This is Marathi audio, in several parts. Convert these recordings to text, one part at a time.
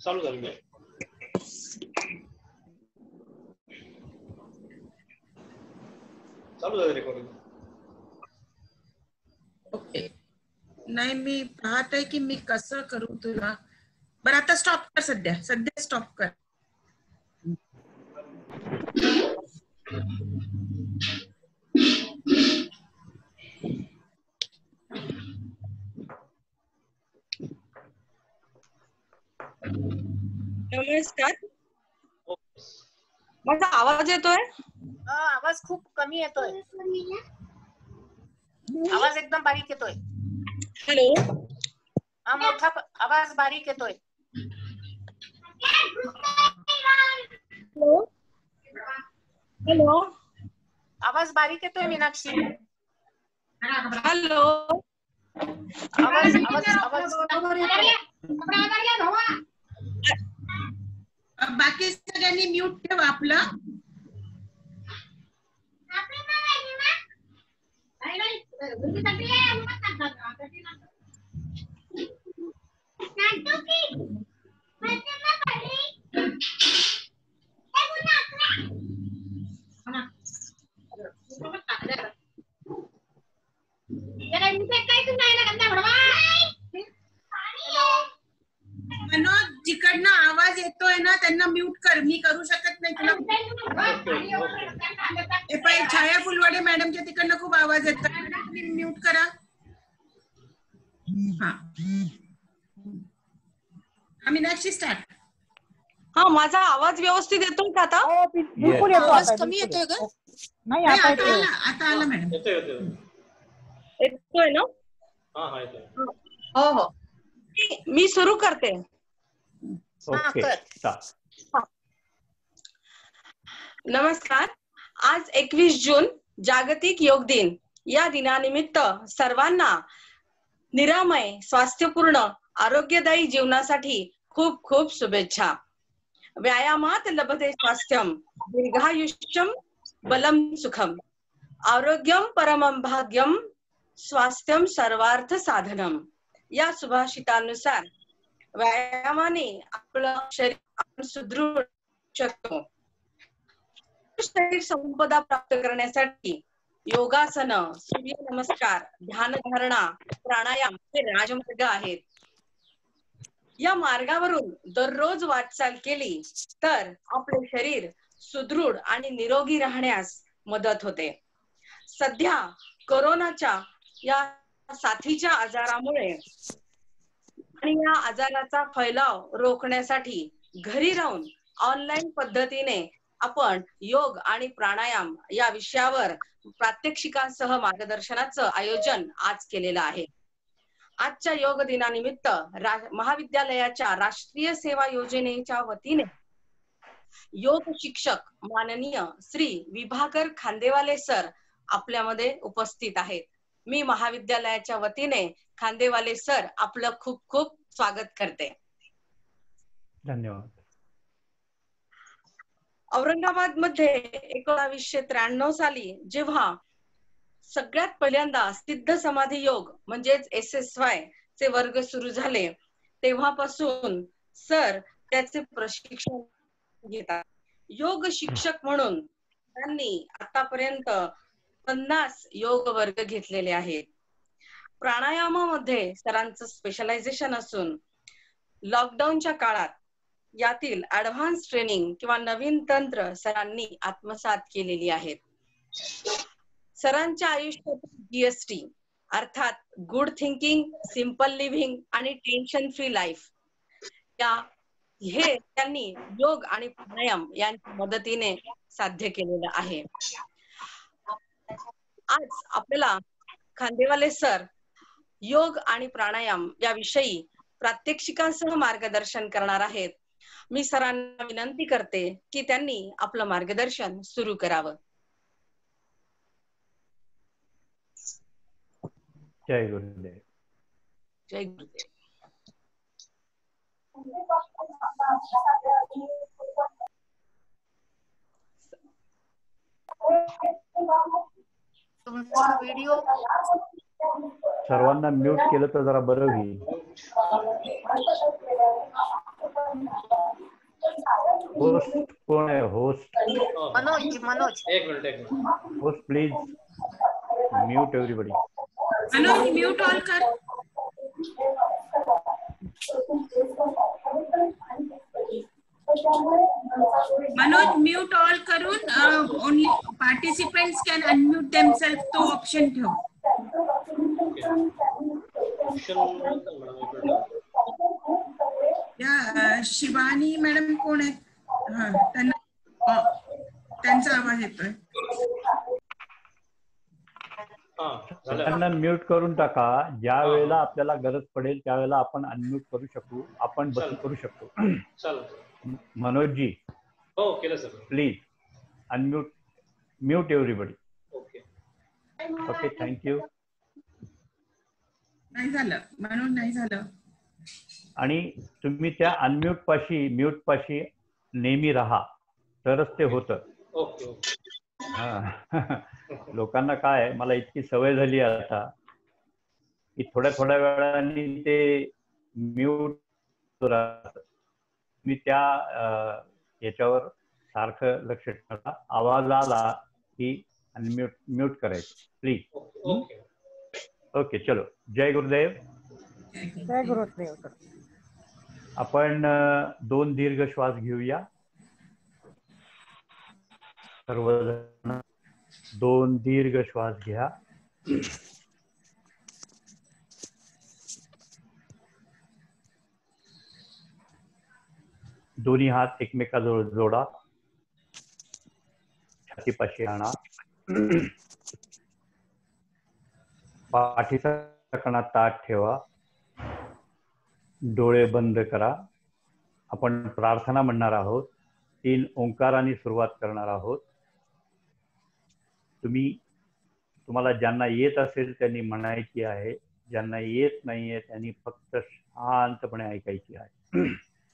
चालू झाली नाही. चालू झालं रेकॉर्डिंग. ओके. नाही मी पाहत आहे की मी कसं करू तुला. बरं आता स्टॉप कर. सध्या स्टॉप कर. नमस्कार. माझा आवाज येतोय? आवाज खूप कमी येतोय. आवाज एकदम बारीक येतोय. हॅलो. मोठा आवाज बारीक येतोय. हॅलो. आवाज बारीक येतोय मीनाक्षी. हॅलो. आवाज आवाज आवाज बाकी सगळ्यांनी म्यूट ठेव आपलं. मनोज जिकडनं आवाज येतोय ना त्यांना म्यूट कर. मी करू शकत नाही तुला. छाया फुलवाडे मॅडमच्या तिकडनं खूप आवाज येतोय. तुम्ही म्यूट करा. मीनाक्षी स्टार्ट. हा माझा आवाज व्यवस्थित येतोय का आता? बिलकुल येतो. आवाज कमी येतोय का? नाही आता आला मॅडम. येतोय ना? हा येतोय. हो हो. मी सुरू करते. ओके. नमस्कार. आज 21 जून जागतिक योग दिन. या दिनानिमित्त सर्वांना निरामय, स्वास्थ्यपूर्ण, आरोग्यदायी जीवनासाठी खूप खूप शुभेच्छा. व्यायामात लभते स्वास्थ्यम, दीर्घायुष्यम, बलम सुखम, आरोग्यम परमं भाग्यम, स्वास्थ्यम सर्वार्थ साधनम. या सुभाषितानुसार व्यायामाने आपलं शरीर आपण सुदृढ शकतो. शरीर संपदा प्राप्त करण्यासाठी योगासन, सूर्यनमस्कार, ध्यानधारणा, प्राणायाम हे राजमार्ग आहेत. या मार्गावरून दररोज वाटचाल केली तर आपले शरीर सुदृढ आणि निरोगी राहण्यास मदत होते. सध्या कोरोनाच्या या साथीच्या आजारामुळे आणि या आजाराचा फैलाव रोखण्यासाठी घरी राहून ऑनलाईन पद्धतीने आपण योग आणि प्राणायाम या विषयावर प्रात्यक्षिकांसह मार्गदर्शनाचं आयोजन आज केलेलं आहे. आजच्या योग दिनानिमित्त महाविद्यालयाच्या राष्ट्रीय सेवा योजनेच्या वतीने योग शिक्षक माननीय श्री विभाकर खांदेवाले सर आपल्यामध्ये उपस्थित आहेत. मी महाविद्यालयाच्या वतीने खांदेवाले सर आपलं खूप खूप स्वागत करते. धन्यवाद. औरंगाबाद मध्ये 1993 साली जेव्हा सगळ्यात पहिल्यांदा सिद्ध समाधी योग म्हणजेच SSY चे वर्ग सुरू झाले तेव्हापासून सर त्याचे प्रशिक्षण घेतात. योग शिक्षक म्हणून त्यांनी आतापर्यंत 50 योग वर्ग घेतलेले आहेत. प्राणायामामध्ये सरांचं स्पेशलायझेशन असून लॉकडाऊनच्या काळात यातील ऍडव्हान्स ट्रेनिंग किंवा नवीन तंत्र सरांनी आत्मसात केलेली आहेत. सरांच्या आयुष्यात GST अर्थात गुड थिंकिंग, सिंपल लिव्हिंग आणि टेन्शन फ्री लाईफ हे त्यांनी योग आणि प्राणायाम यांच्या मदतीने साध्य केलेलं आहे. आज आपल्याला खांदेवाले सर योग आणि प्राणायाम याविषयी प्रात्यक्षिकांसह मार्गदर्शन करणार आहेत. मी सरांना विनंती करते की त्यांनी आपलं मार्गदर्शन सुरू करावं. जय गुरुदेव. जय गुरुदेव. तुमचा व्हिडिओ सर्वांना म्यूट केलं तर जरा बरं होईल. होस्ट कोण आहे? होस्ट मनोज मनोज एक minute host please mute everybody. Manoj mute all कर. मनोज म्यूट ऑल करून only participants can unmute themselves तो ऑप्शन ठेव. या शिवानी मॅडम कोण आहेत? हा त्यांना त्यांचा आवाज येतोय. त्यांना म्यूट करून टाका. ज्या वेळेला आपल्याला गरज पडेल त्यावेळेला आपण अनम्यूट करू शकू, आपण बंद करू शकतो. मनोजजी हो केलं sir. Please unmute mute everybody. Okay okay thank you. नाही झालं म्हणून नाही झालं. आणि तुम्ही त्या अनम्यूट पाशी म्यूट पाशी नेहमी राहा तरच ते होतं. Okay okay. लोकांना काय आहे, मला इतकी सवय झाली आता की थोड्या वेळाने ते म्यूट राहत. मी त्या याच्यावर सारखं लक्ष ठेवा. आवाज आला की अनम्यूट म्यूट करायचं प्लीज. ओके ओके चलो. जय गुरुदेव. जय गुरुदेव. आपण 2 दीर्घ श्वास घेऊया सर्वजण. 2 दीर्घ श्वास घ्या. दोन्ही हात एकमेकाजवळ जोडा. छातीपाशी आणा. पाठीचा कणा ताठ ठेवा. डोळे बंद करा. आपण प्रार्थना म्हणणार आहोत. 3 ओंकारांनी सुरुवात करणार आहोत. तुम्हाला ज्यांना येत असेल त्यांनी म्हणायची आहे, ज्यांना येत नाहीये त्यांनी फक्त शांतपणे ऐकायची आहे.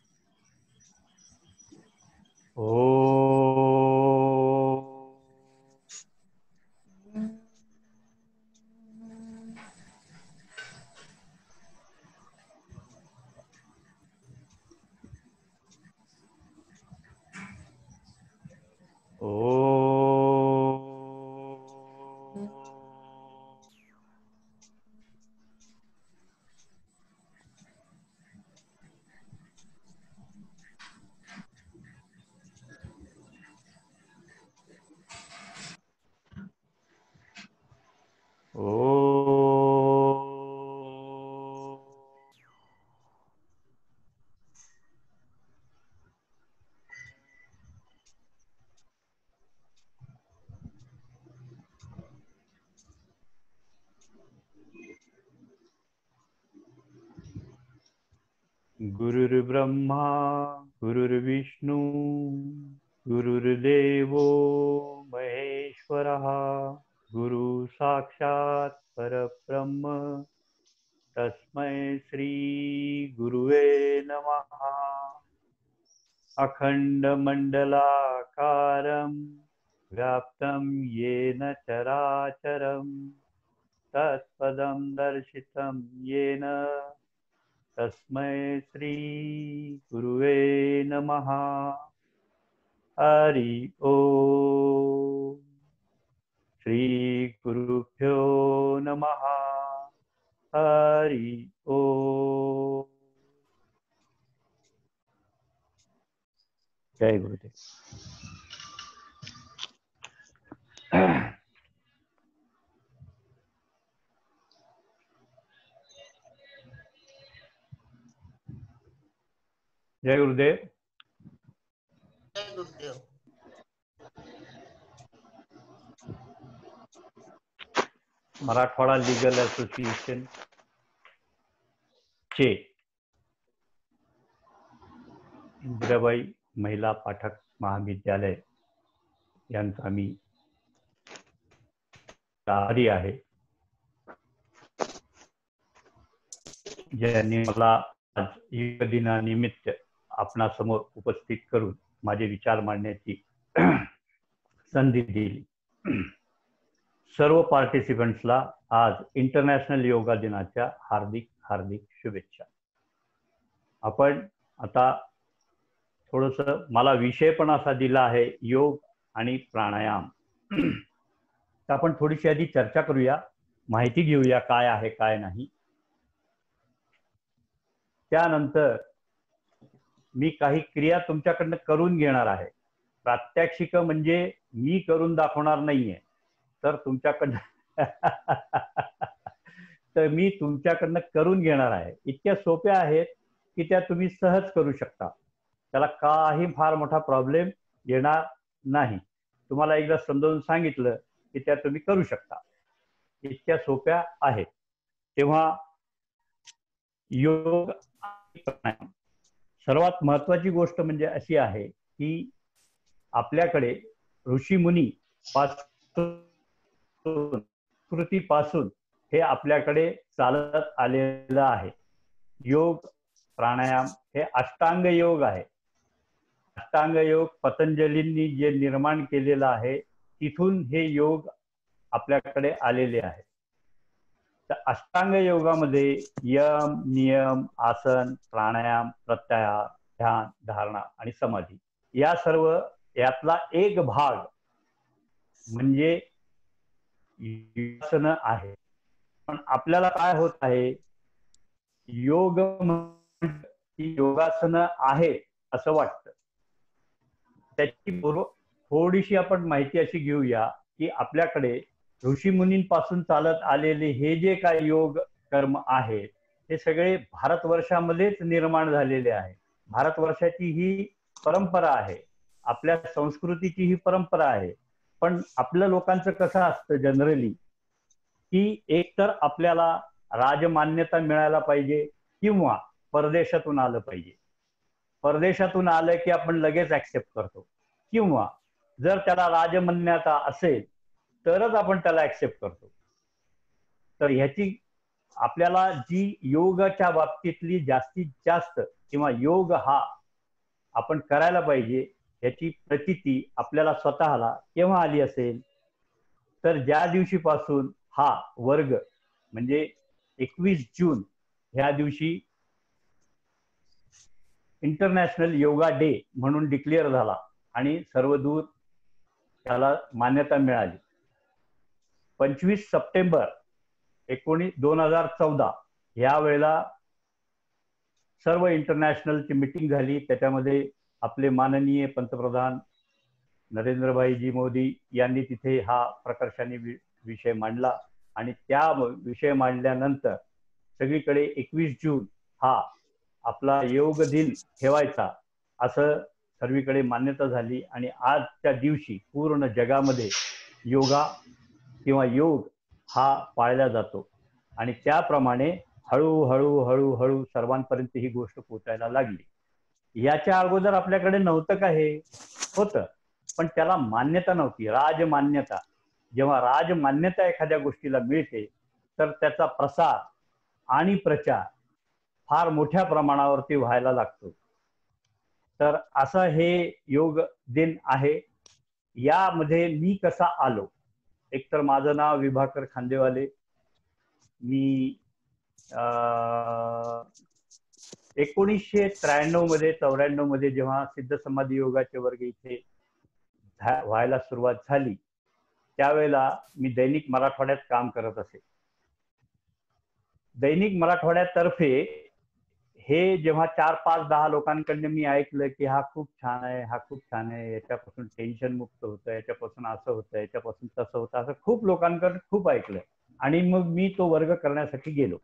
गुरुर्ब्रह्मा गुरुर्विष्णू गुरुर्देवो महेश्वरः गुरु साक्षात् परब्रह्म तस्मै श्री गुरुवे नमः. अखंडमंडलाकारं व्याप्तं येन चराचरं तत्पदं दर्शितं येन तस्मै श्री गुरुवे नमः. हरि ओम. श्री गुरुभ्यो नमः. हरि ओम. जय गुरुदेव. जय गुरुदेव. जय गुरुदेव. मराठवाडा लीगल असोसिएशन चे इंदिराबाई महिला पाठक महाविद्यालय यांचा मी आभारी आहे, ज्यांनी मला आज योग दिनानिमित्त आपणासमोर उपस्थित करून माझे विचार मांडण्याची संधी दिली. सर्व पार्टिसिपंट्सला आज इंटरनॅशनल योगा दिनाच्या हार्दिक हार्दिक शुभेच्छा. आपण आता थोडस मला विषय पण असा दिला आहे योग आणि प्राणायाम. तर आपण थोडीशी आधी चर्चा करूया, माहिती घेऊया काय आहे काय नाही. त्यानंतर मी काही क्रिया तुमच्याकडनं करून घेणार आहे. प्रात्यक्षिक म्हणजे मी करून दाखवणार नाहीये, तर तुमच्याकडनं तर मी तुमच्याकडनं करून घेणार आहे. इतक्या सोप्या आहेत की त्या तुम्ही सहज करू शकता. त्याला काही फार मोठा प्रॉब्लेम येणार नाही. तुम्हाला एकदा समजावून सांगितलं की त्या तुम्ही करू शकता. इतक्या सोप्या आहेत. तेव्हा योग आणि प्राणायाम, सर्वात महत्वाची गोष्ट म्हणजे अशी आहे की आपल्याकडे ऋषीमुनी पासून कृतीपासून हे आपल्याकडे चालत आलेलं आहे. योग प्राणायाम हे अष्टांग योग आहे. अष्टांग योग पतंजलींनी जे निर्माण केलेलं आहे तिथून हे योग आपल्याकडे आलेले आहे. तर अष्टांग योगामध्ये यम, नियम, आसन, प्राणायाम, प्रत्याहार, ध्यान, धारणा आणि समाधी या सर्व यातला एक भाग म्हणजे योगासन आहे. पण आपल्याला काय होत आहे, योग योगासन आहे असं वाटतं. त्याची थोडीशी आपण माहिती अशी घेऊया की आपल्याकडे ऋषीमुनींपासून चालत आलेले हे जे काही योग कर्म आहेत हे सगळे भारतवर्षामध्येच निर्माण झालेले आहे. भारतवर्षाची ही परंपरा आहे, आपल्या संस्कृतीची ही परंपरा आहे. पण आपल्या लोकांचं कसं असतं जनरली की एकतर आपल्याला राजमान्यता मिळायला पाहिजे किंवा परदेशातून आलं पाहिजे. परदेशातून आलं की आपण लगेच ऍक्सेप्ट करतो, किंवा जर त्याला राजमान्यता असेल तरच आपण त्याला ऍक्सेप्ट करतो. तर ह्याची आपल्याला जी योगाच्या बाबतीतली जास्तीत जास्त किंवा योग हा आपण करायला पाहिजे याची प्रतीती आपल्याला स्वतःला केव्हा आली असेल, तर ज्या दिवशीपासून हा वर्ग म्हणजे 21 जून ह्या दिवशी इंटरनॅशनल योगा डे म्हणून डिक्लेअर झाला आणि सर्वदूर त्याला मान्यता मिळाली. 25 सप्टेंबर 2014 या वेळेला सर्व इंटरनॅशनलची मीटिंग झाली. त्याच्यामध्ये आपले माननीय पंतप्रधान नरेंद्रभाईजी मोदी यांनी तिथे हा प्रकर्षाने विषय मांडला आणि त्या विषय मांडल्यानंतर सगळीकडे 21 जून हा आपला योग दिन ठेवायचा असं सर्वीकडे मान्यता झाली. आणि आजच्या दिवशी पूर्ण जगामध्ये योगा किंवा योग हा पाळला जातो. आणि त्याप्रमाणे हळूहळू हळूहळू सर्वांपर्यंत ही गोष्ट पोचायला लागली. याच्या अगोदर आपल्याकडे नव्हतं का, हे होतं पण त्याला मान्यता नव्हती, राजमान्यता. जेव्हा राजमान्यता एखाद्या गोष्टीला मिळते तर त्याचा प्रसार आणि प्रचार फार मोठ्या प्रमाणावरती व्हायला लागतो. तर असं हे योग दिन आहे. यामध्ये मी कसा आलो, एकतर माझं नाव विभाकर खांदेवाले. मी 1993 मध्ये 94 मध्ये जेव्हा सिद्ध समाधी योगाचे वर्ग इथे व्हायला सुरुवात झाली त्यावेळेला मी दैनिक मराठवाड्यात काम करत असे. दैनिक मराठवाड्यातर्फे हे जेव्हा 4, 5, 10 लोकांकडनं मी ऐकलं की हा खूप छान आहे, हा खूप छान आहे, याच्यापासून टेन्शन मुक्त होतं, याच्यापासून असं होतं, याच्यापासून तसं होतं, असं खूप लोकांकडे खूप ऐकलं. आणि मग मी तो वर्ग करण्यासाठी गेलो.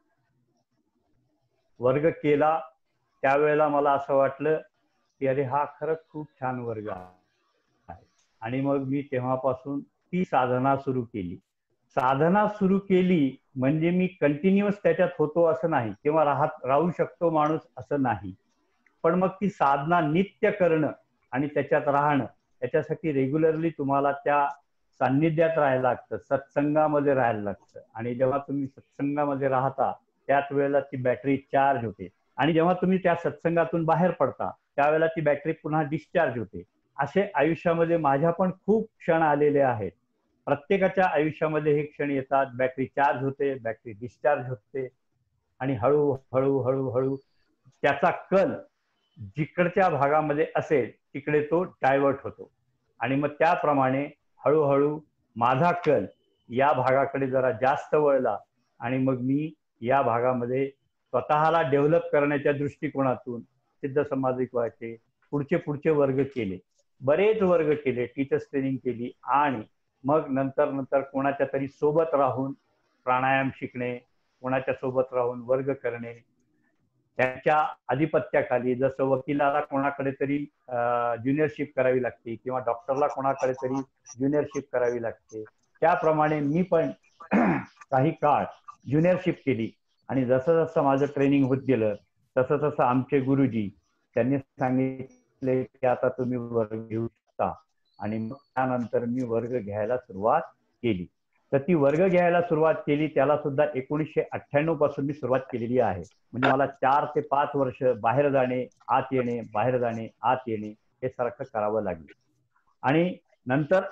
वर्ग केला त्यावेळेला मला असं वाटलं की अरे हा खरंच खूप छान वर्ग आहे. आणि मग मी तेव्हापासून ती साधना सुरू केली. साधना सुरू केली म्हणजे मी कंटिन्युअस त्याच्यात होतो असं नाही, किंवा राहू शकतो माणूस असं नाही. पण मग ती साधना नित्य करणं आणि त्याच्यात राहणं, त्याच्यासाठी रेग्युलरली तुम्हाला त्या सान्निध्यात राहायला लागतं, सत्संगामध्ये राहायला लागतं. आणि जेव्हा तुम्ही सत्संगामध्ये राहता त्याच वेळेला ती बॅटरी चार्ज होते. आणि जेव्हा तुम्ही त्या सत्संगातून बाहेर पडता त्यावेळेला ती बॅटरी पुन्हा डिस्चार्ज होते. असे आयुष्यामध्ये माझ्या पण खूप क्षण आलेले आहेत. प्रत्येकाच्या आयुष्यामध्ये हे क्षण येतात, बॅटरी चार्ज होते, बॅटरी डिस्चार्ज होते आणि हळूहळू हळूहळू त्याचा कल जिकडच्या भागामध्ये असेल तिकडे तो डायव्हर्ट होतो आणि मग त्याप्रमाणे हळूहळू माझा कल या भागाकडे जरा जास्त वळला आणि मग मी या भागामध्ये स्वतःला डेव्हलप करण्याच्या दृष्टिकोनातून सिद्ध समाजिकवाचे पुढचे वर्ग केले, बरेच वर्ग केले, टीचर्स ट्रेनिंग केली आणि मग नंतर कोणाच्या तरी सोबत राहून प्राणायाम शिकणे, कोणाच्या सोबत राहून वर्ग करणे, त्यांच्या आधिपत्याखाली जसं वकिलाला कोणाकडे तरी ज्युनियरशिप करावी लागते किंवा डॉक्टरला कोणाकडे तरी ज्युनियरशिप करावी लागते, त्याप्रमाणे मी पण काही काळ ज्युनियरशिप केली आणि जसं जसं माझं ट्रेनिंग होत गेलं तसं तसं आमचे गुरुजी त्यांनी सांगितले की आता तुम्ही वर्ग घेऊ शकता आणि मग त्यानंतर मी वर्ग घ्यायला सुरुवात केली. तर ती वर्ग घ्यायला सुरुवात केली त्याला सुद्धा 1998 पासून मी सुरुवात केलेली आहे. म्हणजे मला 4 ते 5 वर्ष बाहेर जाणे, आत येणे, बाहेर जाणे, आत येणे हे सारखं करावं लागलं. आणि नंतर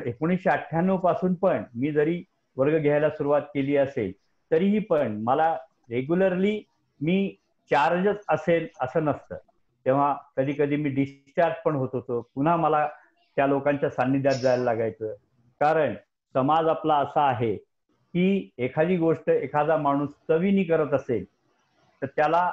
1998 पासून पण मी जरी वर्ग घ्यायला सुरुवात केली असेल तरीही पण मला रेग्युलरली मी चार्जच असेल असं नसतं. तेव्हा कधी कधी मी डिस्चार्ज पण होत होतो, पुन्हा मला त्या लोकांच्या सान्निध्यात जायला लागायचं. कारण समाज आपला असा आहे की एखादी गोष्ट एखादा माणूस चवीनी करत असेल तर त्याला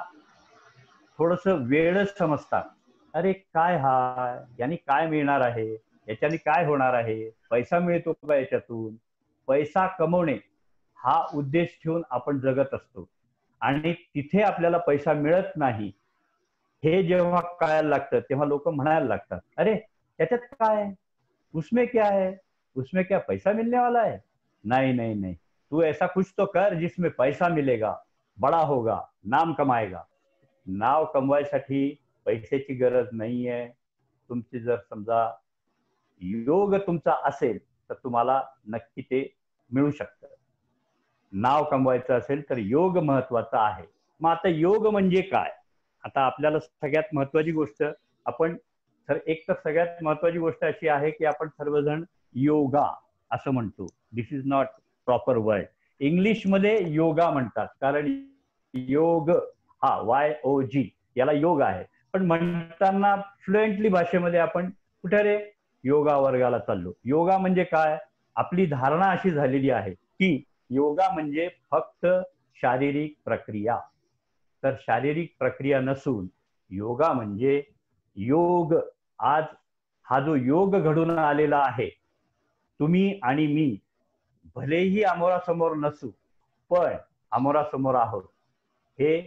थोडस वेळच समजतात. अरे काय हा, यांनी काय मिळणार आहे, याच्याने काय होणार आहे, पैसा मिळतो का याच्यातून, पैसा कमवणे हा उद्देश ठेवून आपण जगत असतो आणि तिथे आपल्याला पैसा मिळत नाही हे जेव्हा कळायला लागतं तेव्हा लोक म्हणायला लागतात, अरे त्याच्यात काय, उसमें क्या है, उसमें क्या पैसा मिलने वाला है, नहीं नहीं नहीं, तू ऐसा कुछ तो कर जिसमें पैसा मिलेगा, बड़ा होगा, नाम कमाएगा. नाव कमवायसाठी पैशाची गरज नाहीये. तुमची जर समजा योग तुमचा असेल तर तुम्हाला नक्की ते मिळू शकतं. नाव कमवायचं असेल तर योग महत्वाचा आहे. मग आता योग म्हणजे काय, आता आपल्याला सगळ्यात महत्वाची गोष्ट आपण सगळ्यात महत्वाची गोष्ट अशी आहे की आपण सर्वजण योगा असं म्हणतो. This is not proper word. इंग्लिशमध्ये योगा म्हणतात कारण योग हा YOG याला योग आहे, पण म्हणताना फ्लुएंटली भाषेमध्ये आपण कुठे रे योगा वर्गाला चाललो. योगा म्हणजे काय, आपली धारणा अशी झालेली आहे की योगा म्हणजे फक्त शारीरिक प्रक्रिया. तर शारीरिक प्रक्रिया नसून योगा म्हणजे योग. आज हा जो योग घडून आलेला आहे, तुम्ही आणि मी भलेही आमोरासमोर नसू पण आमोरासमोर आहोत. हे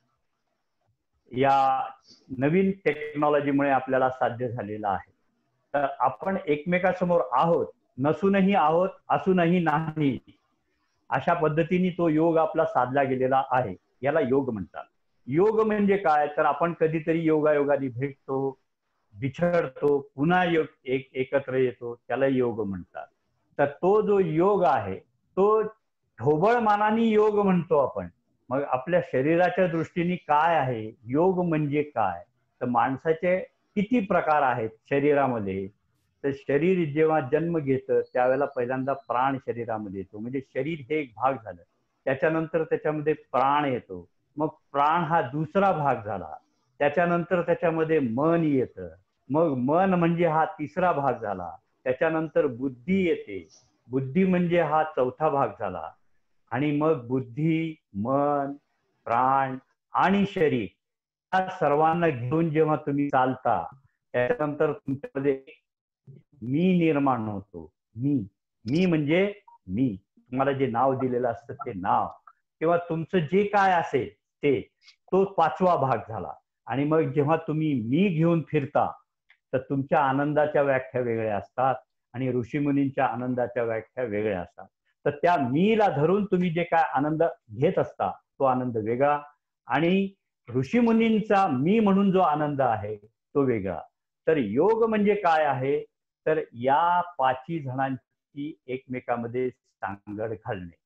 या नवीन टेक्नॉलॉजीमुळे आपल्याला साध्य झालेलं आहे. तर आपण एकमेकासमोर आहोत, नसूनही आहोत, असूनही नाही, अशा पद्धतीने तो योग आपला साधला गेलेला आहे. याला योग म्हणतात. योग म्हणजे काय, तर आपण कधीतरी योगायोगाने भेटतो, बिछडतो, पुन्हा एकत्र येतो, त्याला योग म्हणतात. तर तो जो योग आहे तो ढोबळमानाने योग म्हणतो आपण. मग आपल्या शरीराच्या दृष्टीने काय आहे, योग म्हणजे काय, तर माणसाचे किती प्रकार आहेत शरीरामध्ये. तर शरीर जेव्हा जन्म घेतं त्यावेळेला पहिल्यांदा प्राण शरीरामध्ये येतो, म्हणजे शरीर हे एक भाग झालं. त्याच्यानंतर त्याच्यामध्ये प्राण येतो, मग प्राण हा दुसरा भाग झाला. त्याच्यानंतर त्याच्यामध्ये मन येतं, मग मन म्हणजे हा तिसरा भाग झाला. त्याच्यानंतर बुद्धी येते, बुद्धी म्हणजे हा चौथा भाग झाला. आणि मग बुद्धी, मन, प्राण आणि शरीर या सर्वांना घेऊन जेव्हा तुम्ही चालता त्याच्यानंतर तुमच्यामध्ये मी निर्माण होतो. मी म्हणजे मी, तुम्हाला जे नाव दिलेलं असतं ते नाव किंवा तुमचं जे काय असेल ते, तो 5वा भाग झाला. आणि मग जेव्हा तुम्ही मी घेऊन फिरता तर तुमच्या आनंदाच्या व्याख्या वेगळ्या असतात आणि ऋषीमुनींच्या आनंदाच्या व्याख्या वेगळ्या असतात. तर त्या मीला धरून तुम्ही जे काय आनंद घेत असता तो आनंद वेगळा आणि ऋषीमुनींचा मी म्हणून जो आनंद आहे तो वेगळा. तर योग म्हणजे काय आहे, तर या 5 जणांची एकमेकामध्ये सांगड घालणे.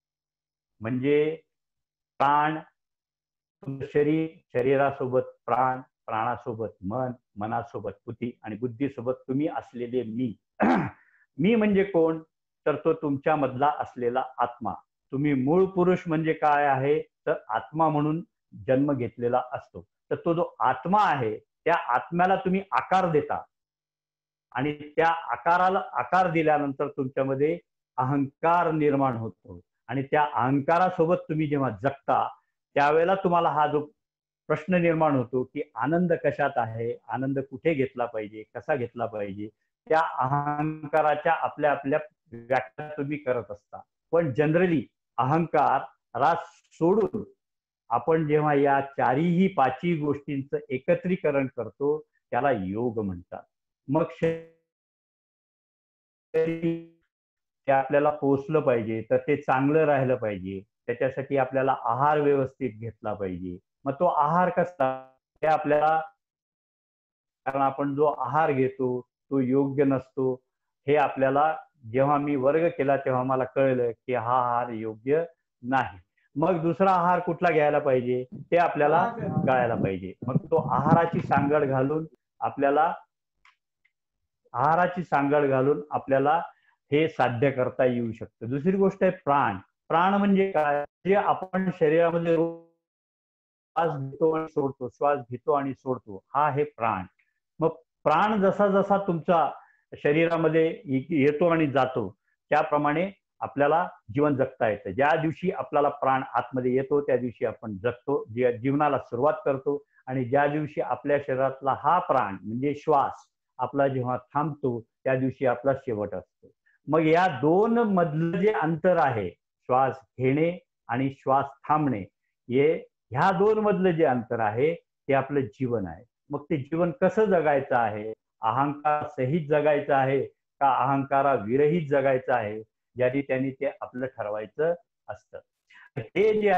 म्हणजे प्राण, शरीर, शरीरासोबत प्राण, प्राणासोबत मन, मनासोबत बुद्धी आणि बुद्धीसोबत तुम्ही असलेले मी. मी म्हणजे कोण, तर तो तुमच्या मधला असलेला आत्मा. तुम्ही मूळ पुरुष म्हणजे काय आहे, तर आत्मा म्हणून जन्म घेतलेला असतो. तर तो जो आत्मा आहे त्या आत्म्याला तुम्ही आकार देता आणि त्या आकाराला आकार दिल्यानंतर तुमच्यामध्ये अहंकार निर्माण होतो आणि त्या अहंकारासोबत तुम्ही जेव्हा जगता त्यावेळेला तुम्हाला हा जो प्रश्न निर्माण होतो की आनंद कशात आहे, आनंद कुठे घेतला पाहिजे, कसा घेतला पाहिजे, त्या अहंकाराच्या आपल्या आपल्या व्याख्या तुम्ही करत असता. पण जनरली अहंकार रास सोडून आपण जेव्हा या चारीही पाचही गोष्टींचं एकत्रीकरण करतो त्याला योग म्हणतात. मग ते आपल्याला पोचलं पाहिजे तर ते चांगलं राहिलं पाहिजे, त्याच्यासाठी आपल्याला आहार व्यवस्थित घेतला पाहिजे. मग तो आहार कसा ते आपल्याला, कारण आपण जो आहार घेतो तो योग्य नसतो हे आपल्याला जेव्हा मी वर्ग केला तेव्हा मला कळलं की हा आहार योग्य नाही. मग दुसरा आहार कुठला घ्यायला पाहिजे ते आपल्याला कळायला पाहिजे. मग तो आहाराची सांगड घालून आपल्याला हे साध्य करता येऊ शकतं. दुसरी गोष्ट आहे प्राण. प्राण म्हणजे काय, जे आपण शरीरामध्ये श्वास घेतो आणि सोडतो, श्वास घेतो आणि सोडतो, हा आहे प्राण. मग प्राण जसा जसा तुमचा शरीरामध्ये येतो आणि जातो त्याप्रमाणे आपल्याला जीवन जगता येतं. ज्या दिवशी आपल्याला प्राण आतमध्ये येतो त्या दिवशी आपण जगतो, जीवनाला सुरुवात करतो. आणि ज्या दिवशी आपल्या शरीरातला हा प्राण म्हणजे श्वास आपला जेव्हा थांबतो त्या दिवशी आपला शेवट असतो. मग या दोन मधलं जे अंतर आहे, श्वास घेणे आणि श्वास थांबणे, ह्या दोन मधलं जे अंतर आहे ते आपलं जीवन आहे. मग ते जीवन कसं जगायचं आहे, अहंकार सहित जगायचं आहे का अहंकारा विरहित जगायचं आहे, ज्याने त्यांनी ते आपलं ठरवायचं असतं. हे जे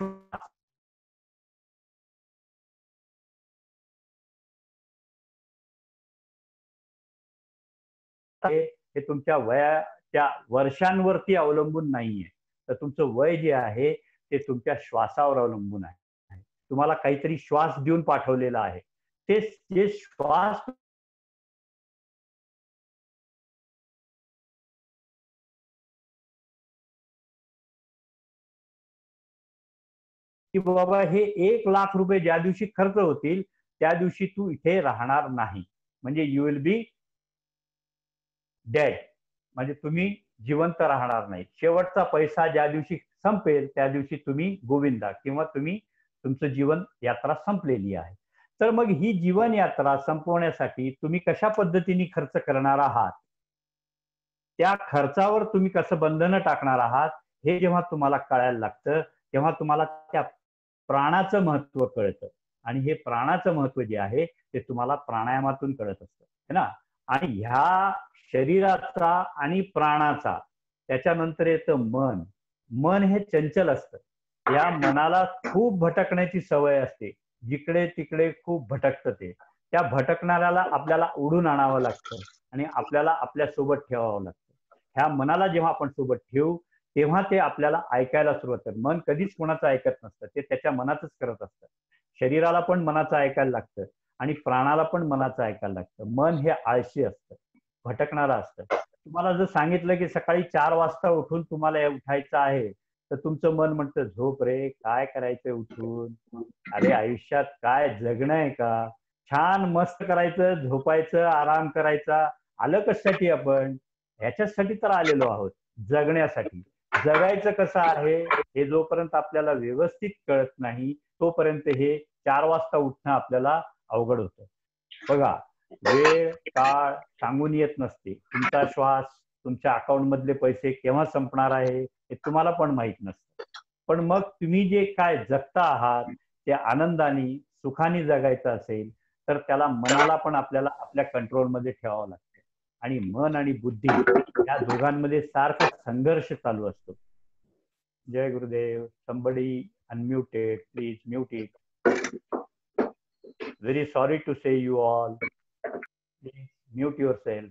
हे तुमच्या वयाच्या वर्षांवरती अवलंबून नाहीये, तर तुमचं वय जे आहे ते तुमच्या श्वासावर अवलंबून आहे. तुम्हाला काहीतरी श्वास देऊन पाठवलेला आहे, ते जे श्वास की बाबा हे 1,00,000 रुपये ज्या दिवशी खर्च होतील त्या दिवशी तू इथे राहणार नाही, म्हणजे यू विल बी डेड, म्हणजे तुम्ही जिवंत राहणार नाही. शेवटचा पैसा ज्या दिवशी संपेल त्या दिवशी तुम्ही गोविंदा किंवा तुमचं जीवन यात्रा संपलेली आहे. तर मग ही जीवन यात्रा संपवण्यासाठी तुम्ही कशा पद्धतीने खर्च करणार आहात, त्या खर्चावर तुम्ही कसं बंधनं टाकणार आहात हे जेव्हा तुम्हाला कळायला लागतं तेव्हा तुम्हाला त्या प्राणाचं महत्व कळतं. आणि हे प्राणाचं महत्व जे आहे ते तुम्हाला प्राणायामातून कळत असतं, है ना. आणि ह्या शरीराचा आणि प्राणाचा त्याच्यानंतर येतं मन. मन हे चंचल असतं. या मनाला खूप भटकण्याची सवय असते, जिकडे तिकडे खूप भटकतं ते. त्या भटकणाऱ्याला आपल्याला ओढून आणावं लागतं आणि आपल्याला आपल्या सोबत ठेवावं लागतं. ह्या मनाला जेव्हा आपण सोबत ठेवू तेव्हा ते आपल्याला ऐकायला सुरुवात करतं. मन कधीच कोणाचं ऐकत नसतं, ते त्याच्या मनातच करत असतं. शरीराला पण मनाचं ऐकायला लागतं आणि प्राणाला पण मनाचं ऐकायला लागतं. मन हे आळशी असतं, भटकणारं असतं. तुम्हाला जर सांगितलं की सकाळी 4 वाजता उठून तुम्हाला उठायचं आहे तर तुमचं मन म्हणतं झोप रे, काय करायचंय उठून, अरे आयुष्यात काय जगणं आहे का, छान मस्त करायचं, झोपायचं, आराम करायचा. आलं कशासाठी आपण, ह्याच्यासाठी तर आलेलो आहोत, जगण्यासाठी. जगायचं कसं आहे हे जोपर्यंत आपल्याला व्यवस्थित कळत नाही तोपर्यंत हे 4 वाजता उठणं आपल्याला अवघड होतं. बघा, वेळ काळ सांगून येत नसते. तुमचा श्वास, तुमच्या अकाउंट मधले पैसे केव्हा संपणार आहे हे तुम्हाला पण माहित नसतं. पण मग तुम्ही जे काय जगता आहात ते आनंदाने सुखाने जगायचं असेल तर त्याला मनाला पण आपल्याला आपल्या कंट्रोलमध्ये ठेवावं लागतं. आणि मन आणि बुद्धी या दोघांमध्ये सारखा संघर्ष चालू असतो. जय Gurudev. somebody unmuted, please mute it. Very sorry to say you all. Please mute yourself.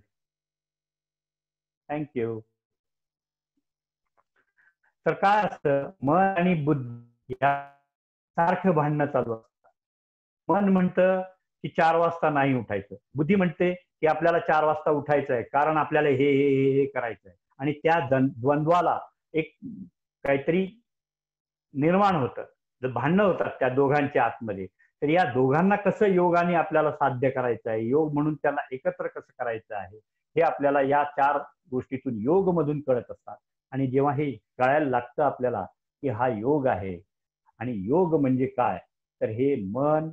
Thank you. तर काय असतं, मन आणि बुद्धी या सारखं भांडणं चालू असतं. मन म्हणतं की 4 वाजता नाही उठायचं, बुद्धी म्हणते की आपल्याला 4 वाजता उठायचं आहे कारण आपल्याला हे हे हे करायचं आहे. आणि त्या द्वंद्वाला एक काहीतरी निर्माण होतं, भांडणं होतात त्या दोघांच्या आतमध्ये. तर या दोघांना कसं योगाने आपल्याला साध्य करायचं आहे, योग म्हणून त्यांना एकत्र कसं करायचं आहे, हे आपल्याला या 4 गोष्टीतून योग मधून कळत असतात. आणि जेव्हा हे कळायला लागतं आपल्याला की हा योग आहे आणि योग म्हणजे काय, तर हे मन,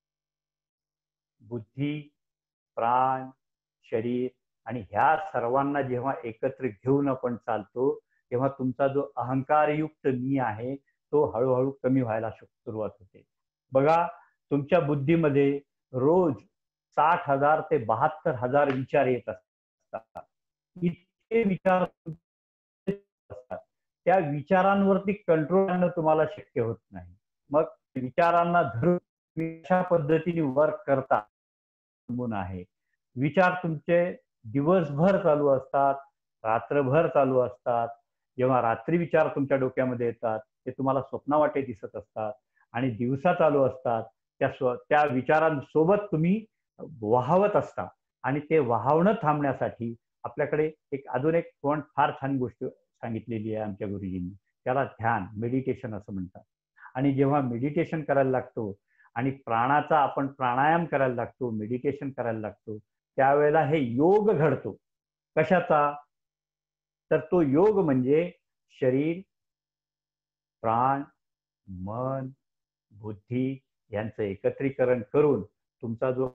बुद्धी, प्राण, शरीर आणि ह्या सर्वांना जेव्हा एकत्र घेऊन आपण चालतो तेव्हा तुमचा जो अहंकारयुक्त मी आहे तो हळूहळू कमी व्हायला सुरुवात होते. बघा, तुमच्या बुद्धीमध्ये रोज 60,000 ते 72,000 विचार येत असतात. इतके विचार असतात. त्या विचारांवरती कंट्रोल आणणं तुम्हाला शक्य होत नाही. मग विचारांना धरून कशा पद्धतीने वर्क करता आहे. विचार तुमचे दिवसभर चालू असतात, रात्रभर चालू असतात. जेव्हा रात्री विचार तुमच्या डोक्यामध्ये येतात ते तुम्हाला स्वप्नावाटे दिसत असतात आणि दिवसा चालू असतात. त्या विचारांसोबत तुम्ही वाहवत असता आणि ते वाहवणं थांबण्यासाठी आपल्याकडे अजून एक फार छान गोष्ट सांगितलेली आहे आमच्या गुरुजींनी. त्याला ध्यान, मेडिटेशन असं म्हणतात. आणि जेव्हा मेडिटेशन करायला लागतो आणि प्राणाचा आपण प्राणायाम करायला लागतो, मेडिटेशन करायला लागतो, त्यावेळेला हे योग घडतो. कशाचा? तर तो योग म्हणजे शरीर, प्राण, मन, बुद्धी यांचं एकत्रीकरण करून तुमचा जो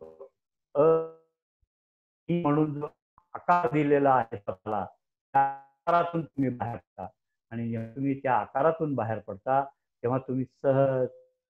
म्हणून जो आकार दिलेला आहे स्वतःला, त्या आकारातून तुम्ही बाहेर पडता. आणि जेव्हा तुम्ही त्या आकारातून बाहेर पडता तेव्हा तुम्ही सहज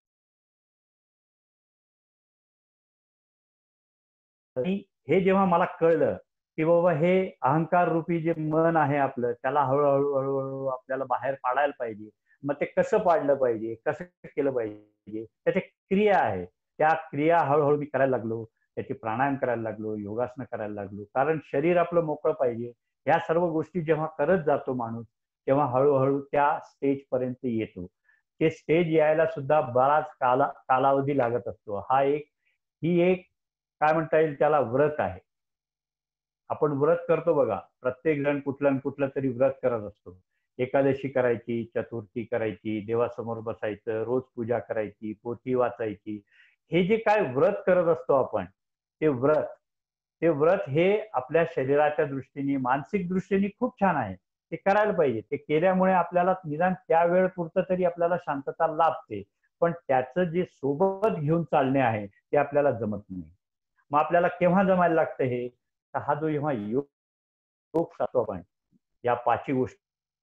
हे जेव्हा मला कळलं की बाबा हे अहंकार रूपी जे मन आहे आपलं, त्याला हळूहळू हळूहळू आपल्याला बाहेर पाडायला पाहिजे. मग ते कसं पाडलं पाहिजे, कसं केलं पाहिजे, त्याच्या क्रिया आहे. त्या क्रिया हळूहळू मी करायला लागलो. त्याचे प्राणायाम करायला लागलो, योगासनं करायला लागलो. कारण शरीर आपलं मोकळं पाहिजे. ह्या सर्व गोष्टी जेव्हा करत जातो माणूस तेव्हा हळूहळू त्या स्टेज पर्यंत येतो. ते स्टेज यायला सुद्धा बराच कालावधी लागत असतो. ही एक काय म्हणता येईल त्याला व्रत आहे. आपण व्रत करतो बघा, प्रत्येक जण कुठलं कुठलं तरी व्रत करत असतो. एकादशी करायची, चतुर्थी करायची, देवासमोर बसायचं, रोज पूजा करायची, पोथी वाचायची. हे जे काय व्रत करत असतो आपण, ते व्रत हे आपल्या शरीराच्या दृष्टीने, मानसिक दृष्टीने खूप छान आहे. ते करायला पाहिजे. ते केल्यामुळे आपल्याला निदान त्या वेळ पुरतं तरी आपल्याला शांतता लाभते. पण त्याचं जे सोबत घेऊन चालणे आहे ते आपल्याला जमत नाही. मग आपल्याला केव्हा जमायला लागतं हे? तर हा जो जेव्हा योग साधतो आपण, या 5 गोष्टी,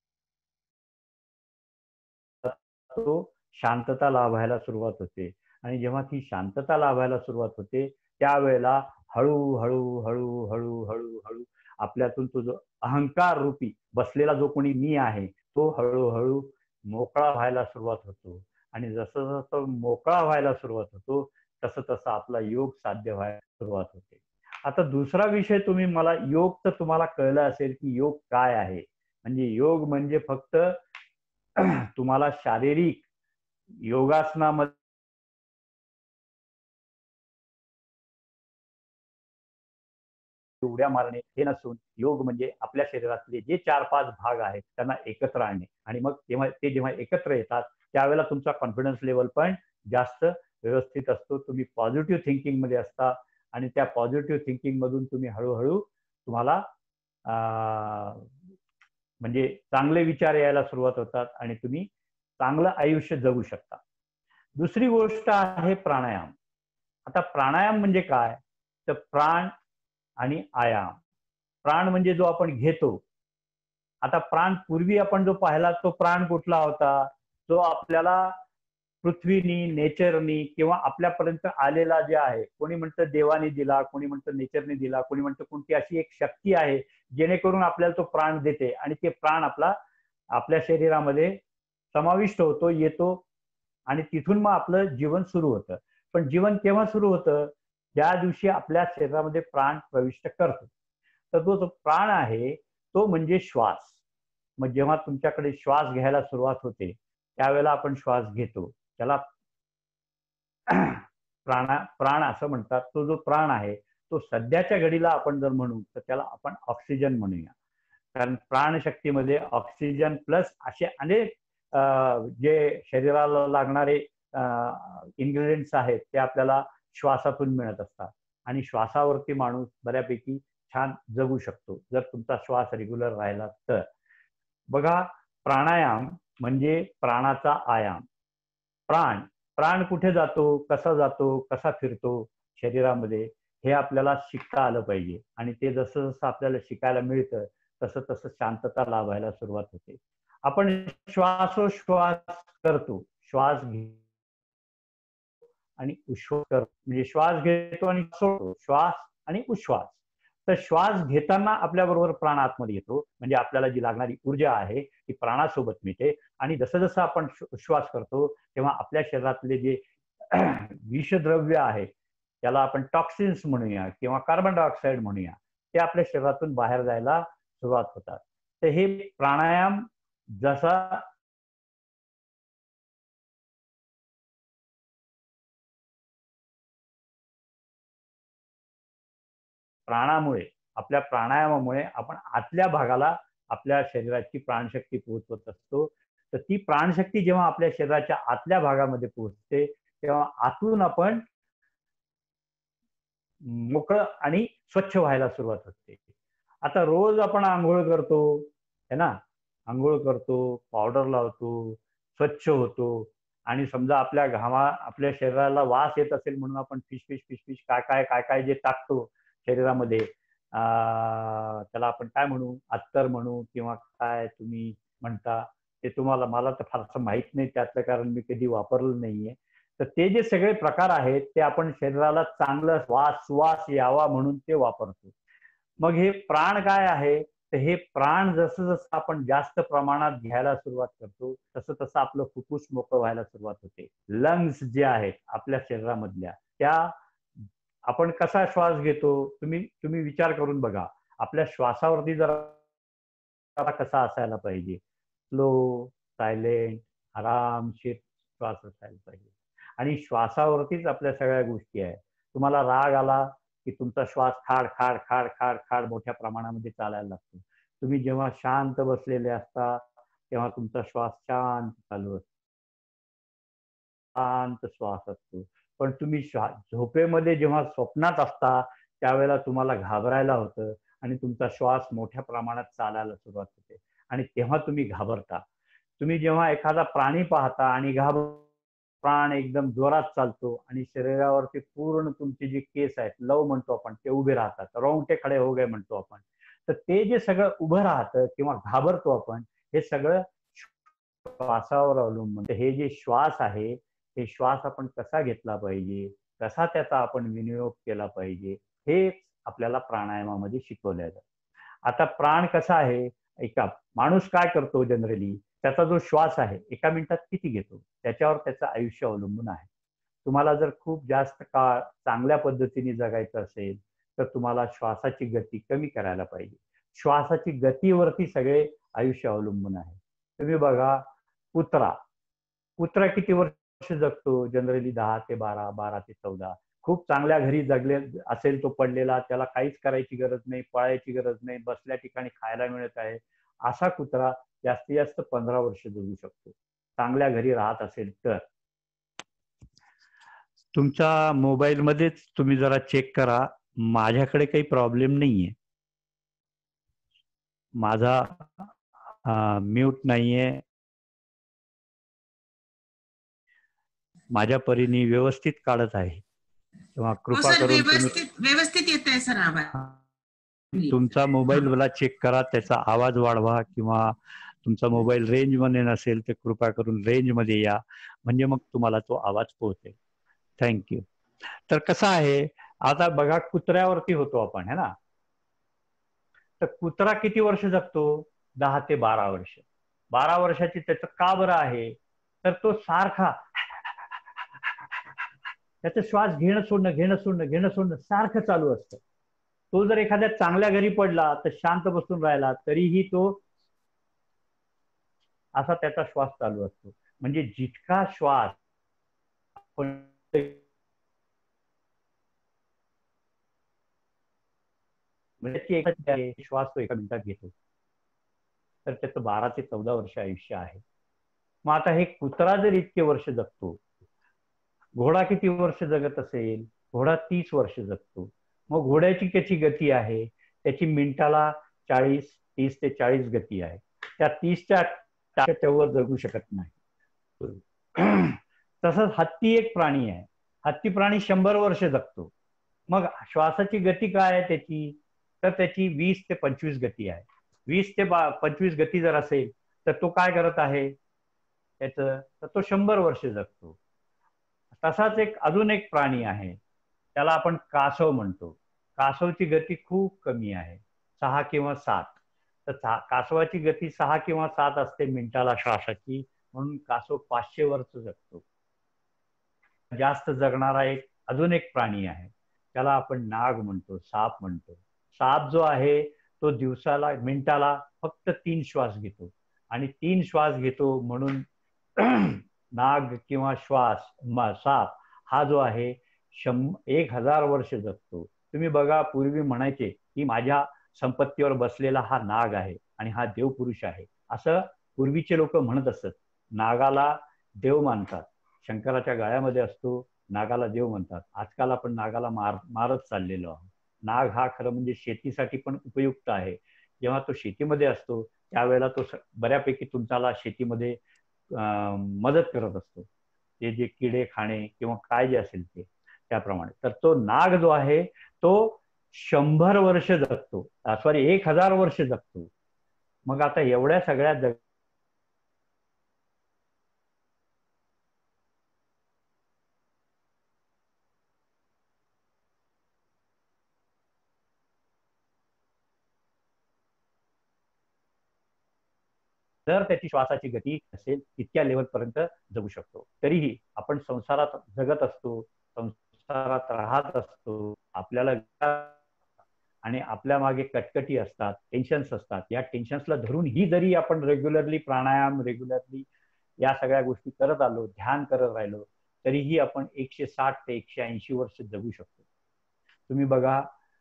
तो शांतता लाभायला सुरुवात होते. आणि जेव्हा ती शांतता लाभायला सुरुवात होते त्यावेळेला हळूहळू हळू हळू हळू हळू आपल्यातून तो जो अहंकार रूपी बसलेला जो कोणी मी आहे तो हळूहळू मोकळा व्हायला सुरुवात होतो. आणि जसं जसं मोकळा व्हायला सुरुवात होतो तसं तसं आपला योग साध्य व्हायला सुरुवात होते. आता दुसरा विषय मला योग तर तुम्हाला कळलं असेल की योग काय आहे. म्हणजे योग म्हणजे फक्त तुम्हाला शारीरिक योगासनामध्ये उड्या मारणे हे नसून योग म्हणजे आपल्या शरीरातले जे 4-5 भाग आहेत त्यांना एकत्र आणणे. आणि मग जेव्हा एकत्र येतात त्यावेळेला तुमचा कॉन्फिडन्स लेवल पण जास्त व्यवस्थित असतो. तुम्ही पॉझिटिव्ह थिंकिंग मध्ये असता आणि त्या पॉझिटिव्ह थिंकिंग मधून तुम्ही हळूहळू तुम्हाला म्हणजे चांगले विचार यायला सुरुवात होतात आणि तुम्ही चांगलं आयुष्य जगू शकता. दुसरी गोष्ट आहे प्राणायाम. आता प्राणायाम म्हणजे काय? तर प्राण आणि आयाम. प्राण म्हणजे जो आपण घेतो. आता प्राण पूर्वी आपण जो पाहिला तो प्राण कुठला होता? जो आपल्याला पृथ्वीनी, नेचरनी किंवा आपल्यापर्यंत आलेला जे आहे, कोणी म्हणतं देवाने दिला, कोणी म्हणतं नेचरने दिला, कोणी म्हणतं कोणती अशी एक शक्ती आहे जेणेकरून आपल्याला तो प्राण देते आणि ते प्राण आपल्या शरीरामध्ये समाविष्ट होतो, येतो आणि तिथून मग आपलं जीवन सुरू होतं. पण जीवन केव्हा सुरू होतं? ज्या दिवशी आपल्या शरीरामध्ये प्राण प्रविष्ट करतो. तर तो जो प्राण आहे तो म्हणजे श्वास. मग जेव्हा तुमच्याकडे श्वास घ्यायला सुरुवात होते त्यावेळेला आपण श्वास घेतो, त्याला प्राण असं म्हणतात. तो जो प्राण आहे तो सध्याच्या घडीला आपण जर म्हणू तर त्याला आपण ऑक्सिजन म्हणूया. कारण प्राणशक्तीमध्ये ऑक्सिजन प्लस असे अनेक जे शरीराला लागणारे इन्ग्रेडियंट्स आहेत ते आपल्याला श्वासातून मिळत असतात आणि श्वासावरती माणूस बऱ्यापैकी छान जगू शकतो जर तुमचा श्वास रेग्युलर राहिला तर. बघा, प्राणायाम म्हणजे प्राणाचा आयाम. प्राण कुठे जातो, कसा फिरतो शरीरामध्ये, हे आपल्याला शिकता आलं पाहिजे. आणि ते जसं जसं आपल्याला शिकायला मिळतं तसं तसं शांतता लाभायला सुरुवात होते. आपण श्वासोश्वास करतो, श्वास आणि उश्वास करतो, म्हणजे श्वास घेतो आणि सोडतो, श्वास आणि उश्वास. तर श्वास घेताना आपल्या बरोबर प्राण आतमध्ये येतो, म्हणजे आपल्याला जी लागणारी ऊर्जा आहे ती प्राणासोबत मिळते. आणि जसं जसं आपण श्वास करतो तेव्हा आपल्या शरीरातले जे विषद्रव्य आहे, त्याला आपण टॉक्सिन्स म्हणूया किंवा कार्बन डायऑक्साईड म्हणूया, ते आपल्या शरीरातून बाहेर जायला सुरुवात होतात. तर हे प्राणायाम जसा आपल्या प्राणायामामुळे आपण आतल्या भागाला आपल्या शरीराची प्राणशक्ती पोहोचवत असतो. तर ती प्राणशक्ती जेव्हा आपल्या शरीराच्या आतल्या भागामध्ये पोहोचते तेव्हा आतून आपण मोकळं आणि स्वच्छ व्हायला सुरुवात होते. आता रोज आपण आंघोळ करतो है ना, आंघोळ करतो, पावडर लावतो, स्वच्छ होतो आणि समजा आपल्या शरीराला वास येत असेल म्हणून आपण फिश काय काय जे टाकतो शरीरामध्ये, त्याला आपण काय म्हणू, अत्तर म्हणू किंवा काय तुम्ही म्हणता ते, मला तर फारसं माहित नाही त्यातलं, कारण मी कधी वापरलं नाहीये. तर ते जे सगळे प्रकार आहेत ते आपण शरीराला चांगलं सुवास यावा म्हणून ते वापरतो. मग हे प्राण काय आहे, तर हे प्राण जसं जसं आपण जास्त प्रमाणात घ्यायला सुरुवात करतो तसं तसं आपलं फुफ्फुस मोकळं व्हायला सुरुवात होते. लंग्स जे आहेत आपल्या शरीरामधल्या, त्या आपण कसा श्वास घेतो तुम्ही विचार करून बघा. आपल्या श्वासावरती जरा कसा असायला पाहिजे, स्लो, सायलेंट, आरामशीर श्वास असायला पाहिजे. आणि श्वासावरतीच आपल्या सगळ्या गोष्टी आहेत. तुम्हाला राग आला की तुमचा श्वास खाड खाड खाड खाड खाड मोठ्या प्रमाणामध्ये चालायला लागतो. तुम्ही जेव्हा शांत बसलेले असता तेव्हा तुमचा श्वास शांत चालू असतो, शांत श्वास असतो. पण तुम्ही झोपेमध्ये जेव्हा स्वप्नात असता त्यावेळेला तुम्हाला घाबरायला होतं आणि तुमचा श्वास मोठ्या प्रमाणात चालायला सुरुवात होते आणि तेव्हा तुम्ही घाबरता. तुम्ही जेव्हा एखादा प्राणी पाहता आणि प्राण एकदम जोरात चालतो आणि शरीरावरती पूर्ण तुमचे जे केस आहेत, लव म्हणतो आपण, ते उभे राहतात, रोंगटे खडे हो गए म्हणतो आपण. तर ते जे सगळं उभं राहतं किंवा घाबरतो आपण, हे सगळं श्वासावर अवलंबून. हे जे श्वास आहे, हे श्वास आपण कसा घेतला पाहिजे, कसा त्याचा आपण विनियोग केला पाहिजे, हे आपल्याला प्राणायामामध्ये शिकवलं जातं. आता प्राण कसा आहे, माणूस काय करतो जनरली, त्याचा जो श्वास आहे एका मिनिटात किती घेतो त्याच्यावर त्याचं आयुष्य अवलंबून आहे. तुम्हाला जर खूप जास्त काळ चांगल्या पद्धतीने जगायचं असेल तर तुम्हाला श्वासाची गती कमी करायला पाहिजे. श्वासाची गतीवरती सगळे आयुष्य अवलंबून आहे. तुम्ही बघा, कुत्रा किती वर्ष जगतो जनरली, 10 ते 12, 12 ते 14. खूप चांगल्या घरी जगले असेल तो पडलेला, त्याला काहीच करायची गरज नाही, पळायची गरज नाही, बसल्या ठिकाणी खायला मिळत आहे, असा कुत्रा जास्तीत जास्त 15 वर्ष जगू शकतो, चांगल्या घरी राहत असेल तर. तुमच्या मोबाईल मध्येच तुम्ही जरा चेक करा, माझ्याकडे काही प्रॉब्लेम नाहीये, माझा म्यूट नाहीये, माझ्या परीने व्यवस्थित काढत आहे. तेव्हा कृपा करून व्यवस्थित येत आहे सर आवाज. तुमचा मोबाईल मला चेक करा, त्याचा आवाज वाढवा, किंवा तुमचा मोबाईल रेंज मध्ये नसेल तर कृपा करून रेंज मध्ये या, म्हणजे मग तुम्हाला तो आवाज पोहोचेल. थँक्यू. तर कसं आहे, आता बघा कुत्र्यावरती होतो आपण है ना, तर कुत्रा किती वर्ष जगतो, 10 ते 12 वर्ष. 12 वर्षाची त्याचं का बरं आहे, तर तो सारखा त्याचा श्वास घेणं सोडणं सारखं चालू असतं. तो जर एखाद्या चांगल्या घरी पडला तर शांत बसून राहिला तरीही तो असा त्याचा श्वास चालू असतो. म्हणजे जितका श्वास आपण श्वास तो एका मिनिटात घेतो, तर त्याचं 12 ते 14 वर्ष आयुष्य आहे. मग आता हे कुत्रा जर इतके वर्ष जगतो घोडा किती वर्ष जगत असेल? घोडा 30 वर्ष जगतो. मग घोड्याची कशी गती आहे? त्याची मिनिटाला 30 ते 40 गती आहे. त्या 30च्या तेवढं जगू शकत नाही. तसंच हत्ती एक प्राणी आहे. हत्ती प्राणी 100 वर्ष जगतो. मग श्वासाची गती काय आहे त्याची? तर त्याची 20 ते 25 गती आहे. 20 ते 25 गती जर असेल तर तो काय करत आहे त्याचं? तर तो 100 वर्ष जगतो. तसाच अजून एक प्राणी आहे, त्याला आपण कासव म्हणतो. कासवची गती खूप कमी आहे, 6 किंवा 7. तर कासवाची गती 6 किंवा 7 असते मिनिटाला श्वासाची, म्हणून कासव 500 वर्ष जगतो. जास्त जगणारा अजून एक प्राणी आहे, त्याला आपण नाग म्हणतो, साप म्हणतो. साप जो आहे तो मिनिटाला फक्त 3 श्वास घेतो, आणि 3 श्वास घेतो म्हणून नाग किंवा साप हा जो आहे 1000 वर्ष जगतो. तुम्ही बघा, पूर्वी म्हणायचे की माझ्या संपत्तीवर बसलेला हा नाग आहे आणि हा देवपुरुष आहे, असं पूर्वीचे लोक म्हणत असत. नागाला देव मानतात, शंकराच्या गळ्यामध्ये असतो, नागाला देव म्हणतात. आजकाल आपण नागाला मारत चाललेलो आहोत. नाग हा खरं म्हणजे शेतीसाठी पण उपयुक्त आहे. जेव्हा तो शेतीमध्ये असतो त्यावेळेला तो बऱ्यापैकी तुमच्याला शेतीमध्ये मदत करत असतो, ते जे किडे खाणे किंवा काय जे असेल ते त्याप्रमाणे. तर तो नाग जो आहे तो 100 वर्ष जगतो, 1000 वर्ष जगतो. मग आता एवढ्या सगळ्या जर त्याची श्वासाची गती असेल तितक्या लेवलपर्यंत जगू शकतो. तरीही आपण संसारात जगत असतो, संसारात राहत असतो, आपल्याला आणि आपल्या मागे कटकटी असतात, टेन्शन्स असतात. या टेन्शन्सला धरून ही जरी आपण रेग्युलरली प्राणायाम, रेग्युलरली या सगळ्या गोष्टी करत आलो, ध्यान करत राहिलो, तरीही आपण 160 ते 180 वर्ष जगू शकतो. तुम्ही बघा,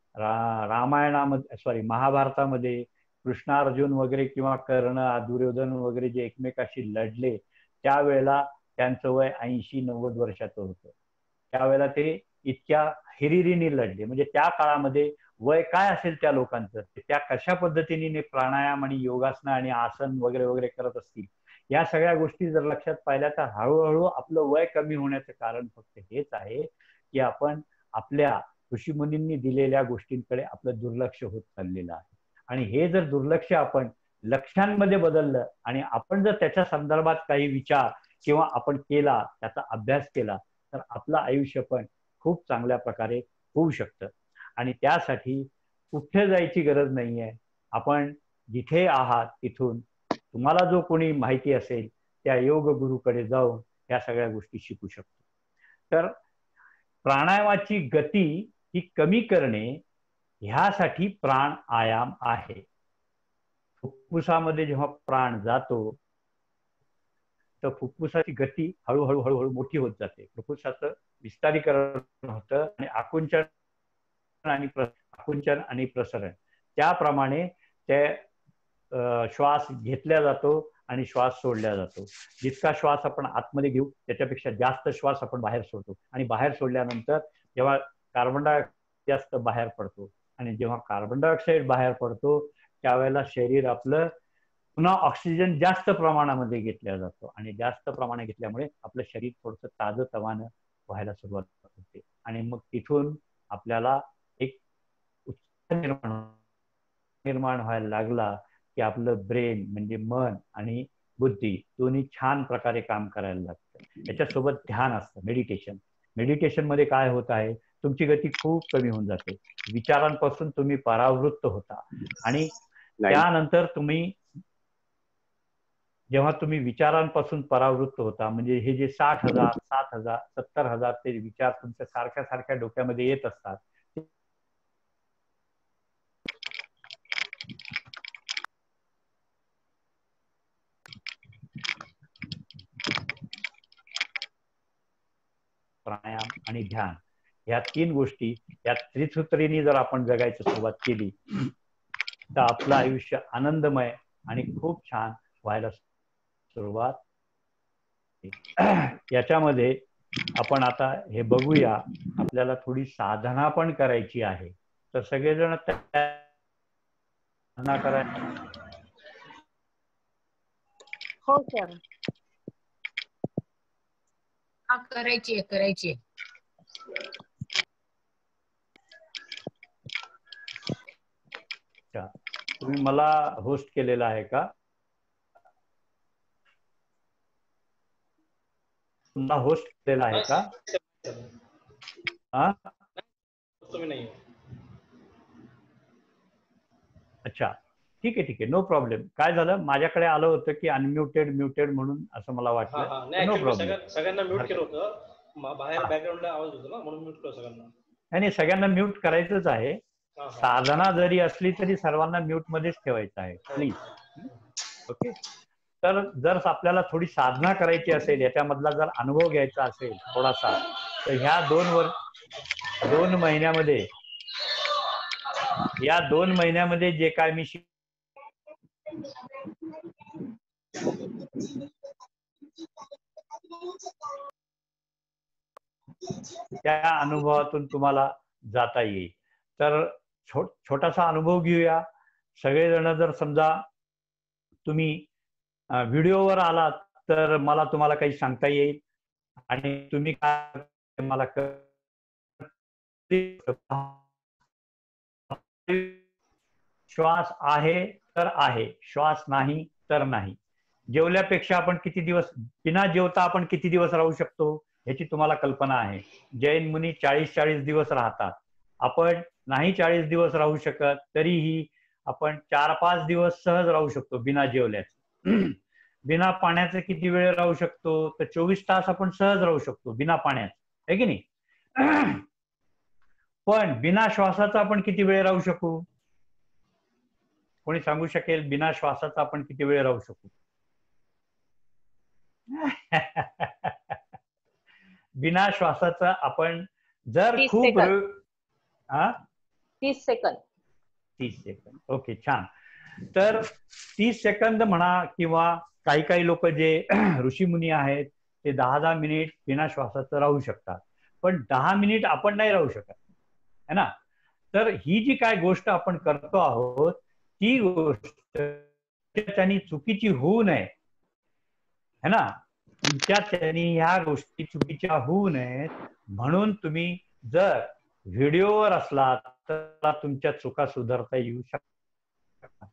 महाभारतामध्ये कृष्णार्जुन वगैरे किंवा कर्ण, दुर्योधन वगैरे जे एकमेकाशी लढले त्यावेळेला त्यांचं वय 80-90 वर्षाचं होतं. त्यावेळेला ते इतक्या हिरिरीने लढले. म्हणजे त्या काळामध्ये वय काय असेल त्या लोकांचं, त्या कशा पद्धतीने प्राणायाम आणि योगासना आणि आसन वगैरे वगैरे करत असतील, या सगळ्या गोष्टी जर लक्षात पाहिल्या तर हळूहळू आपलं वय कमी होण्याचं कारण फक्त हेच आहे की आपण आपल्या ऋषीमुनींनी दिलेल्या गोष्टींकडे आपलं दुर्लक्ष होत चाललेलं आहे. आणि हे जर दुर्लक्ष आपण लक्ष्यांमध्ये बदललं आणि आपण जर त्याच्या संदर्भात काही विचार किंवा आपण केला, त्याचा अभ्यास केला, तर आपलं आयुष्य पण खूप चांगल्या प्रकारे होऊ शकतं. आणि त्यासाठी कुठे जायची गरज नाहीये. आपण जिथे आहात तिथून तुम्हाला जो कोणी माहिती असेल त्या योग गुरुकडे जाऊन या सगळ्या गोष्टी शिकू शकतो. तर प्राणायामाची गती ही कमी करणे ह्यासाठी प्राण आयाम आहे. फुफ्फुसामध्ये जेव्हा प्राण जातो तर फुफ्फुसाची गती हळूहळू हळूहळू मोठी होत जाते. फुफ्फुसाचं विस्तारीकरण होतं आणि आकुंचन आणि प्रसरण त्याप्रमाणे ते श्वास घेतला जातो आणि श्वास सोडला जातो. जितका श्वास आपण आतमध्ये घेऊ त्याच्यापेक्षा जास्त श्वास आपण बाहेर सोडतो, आणि बाहेर सोडल्यानंतर जेव्हा कार्बन डायऑक्साईड जास्त बाहेर पडतो, आणि जेव्हा कार्बन डायऑक्साईड बाहेर पडतो त्यावेळेला शरीर आपलं पुन्हा ऑक्सिजन जास्त प्रमाणामध्ये घेतला जातो, आणि जास्त प्रमाणात घेतल्यामुळे आपलं शरीर थोडंसं ताजतवानं व्हायला सुरुवात होते. आणि मग तिथून आपल्याला एक उत्साह निर्माण व्हायला लागला की आपलं ब्रेन म्हणजे मन आणि बुद्धी दोन्ही छान प्रकारे काम करायला लागतं. त्याच्यासोबत ध्यान असतं, मेडिटेशन. मेडिटेशन मध्ये काय होत आहे, तुमची गती खूप कमी होऊन जाते, विचारांपासून तुम्ही परावृत्त होता, आणि त्यानंतर जेव्हा तुम्ही विचारांपासून परावृत्त होता, म्हणजे हे जे 60,000, 7,000, 70,000 ते विचार तुमच्या सारख्या सारख्या डोक्यामध्ये येत असतात, प्राणायाम आणि ध्यान या 3 गोष्टी, या त्रिसूत्रीने जर आपण जगायची सुरुवात केली तर आपलं आयुष्य आनंदमय आणि खूप छान व्हायला सुरुवात. याच्यामध्ये आपण आता हे बघूया. आपल्याला थोडी साधना पण करायची आहे, तर सगळेजण साधना करायला. हो सर. हा करायची आहे. तुम्ही मला होस्ट केलेला आहे का? तुम्हाला होस्ट केलेला आहे का? हा, तुम्ही नाही. अच्छा, ठीक आहे, नो प्रॉब्लेम. काय झालं, माझ्याकडे आलं होतं की अनम्युटेड म्युटेड म्हणून, असं मला वाटलं. No problem. सगळ्यांना म्यूट केलं होतं, बाहेर बॅकग्राऊंडला आवाज होतो ना, म्हणून म्यूट केलं सगळ्यांना. नाही, सगळ्यांना म्यूट करायचंच आहे. साधना जरी असली तरी सर्वांना म्यूट मध्येच ठेवायचं आहे, प्लीज. ओके. तर जर आपल्याला थोडी साधना करायची असेल, याच्यामधला जर अनुभव घ्यायचा असेल थोडासा, तर ह्या 2 महिन्यामध्ये, या 2 महिन्यामध्ये जे काय मी त्या अनुभवातून तुम्हाला जाता येईल. तर छोटासा अनुभव घेऊया. सगळेजण जर समजा तुम्ही व्हिडिओवर आलात तर मला तुम्हाला काही सांगता येईल आणि तुम्ही काय मला श्वास आहे तर आहे, श्वास नाही तर नाही. जेवल्यापेक्षा आपण किती दिवस, बिना जेवता आपण किती दिवस राहू शकतो ह्याची तुम्हाला कल्पना आहे. जैन मुनी 40 दिवस राहतात. आपण नाही 40 दिवस राहू शकत, तरीही आपण 4-5 दिवस सहज राहू शकतो बिना जेवल्याचं. बिना पाण्याचं किती वेळ राहू शकतो, तर 24 तास आपण सहज राहू शकतो बिना पाण्याचं, आहे की नाही? पण बिना श्वासाचा आपण किती वेळ राहू शकू? कोणी सांगू शकेल बिना श्वासाचा आपण किती वेळ राहू शकू? बिना श्वासाचा आपण जर 30 खूप 30 सेकंद. 30 सेकंद. ओके, छान. तर 30 सेकंद म्हणा, किंवा काही लोक जे ऋषीमुनी आहेत ते 10 मिनिट बिना श्वासाचं राहू शकतात. पण 10 मिनिट आपण नाही राहू शकत, है ना? तर ही जी काय गोष्ट आपण करतो आहोत, ती गोष्ट त्यांनी चुकीची होऊ नये, है ना? तुमच्या त्यांनी ह्या गोष्टी चुकीच्या होऊ नयेत म्हणून तुम्ही जर व्हिडिओवर असलात तर तुमच्या चुका सुधारता येऊ शकतात.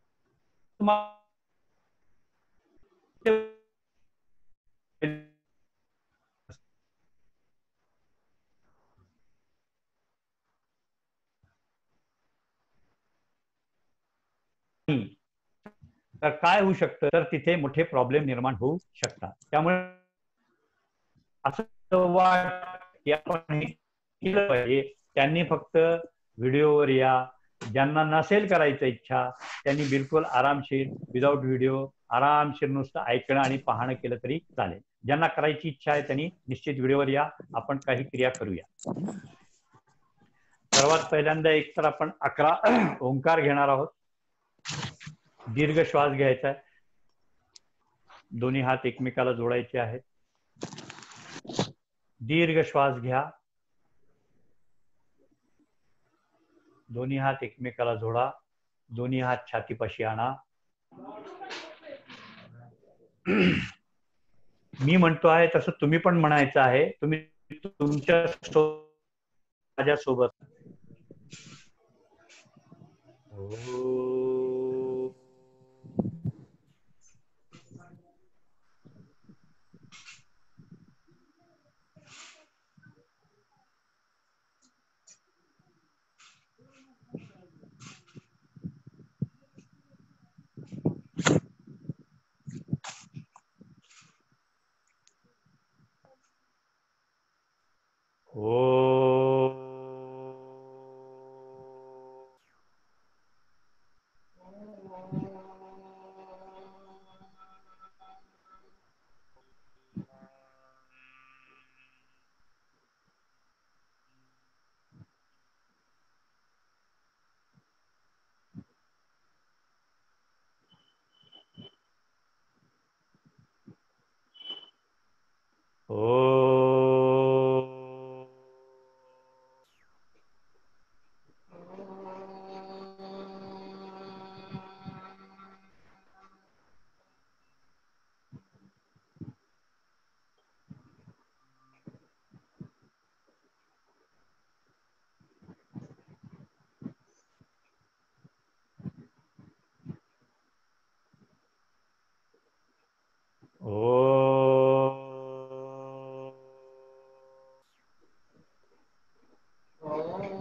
तर काय होऊ शकतं, तर तिथे मोठे प्रॉब्लेम निर्माण होऊ शकतात. त्यामुळे असं वाटतं की आपण हे केलं पाहिजे. त्यांनी फक्त व्हिडिओवर या. ज्यांना नसेल करायचं इच्छा त्यांनी बिलकुल आरामशीर विदाऊट व्हिडिओ आरामशीर नुसतं ऐकणं आणि पाहणं केलं तरी चालेल. ज्यांना करायची इच्छा आहे त्यांनी निश्चित व्हिडिओवर या, आपण काही क्रिया करूया. सर्वात पहिल्यांदा एक तर आपण 11 ओंकार घेणार आहोत. दीर्घ श्वास घ्यायचा आहे. दोन्ही हात एकमेकाला जोडायचे आहेत. दीर्घ श्वास घ्या. दोन्ही हात एकमेकाला जोडा. दोन्ही हात छातीपाशी आणा. मी म्हणतो आहे तसं तुम्ही पण म्हणायचं आहे. तुम्ही तुमच्या माझ्यासोबत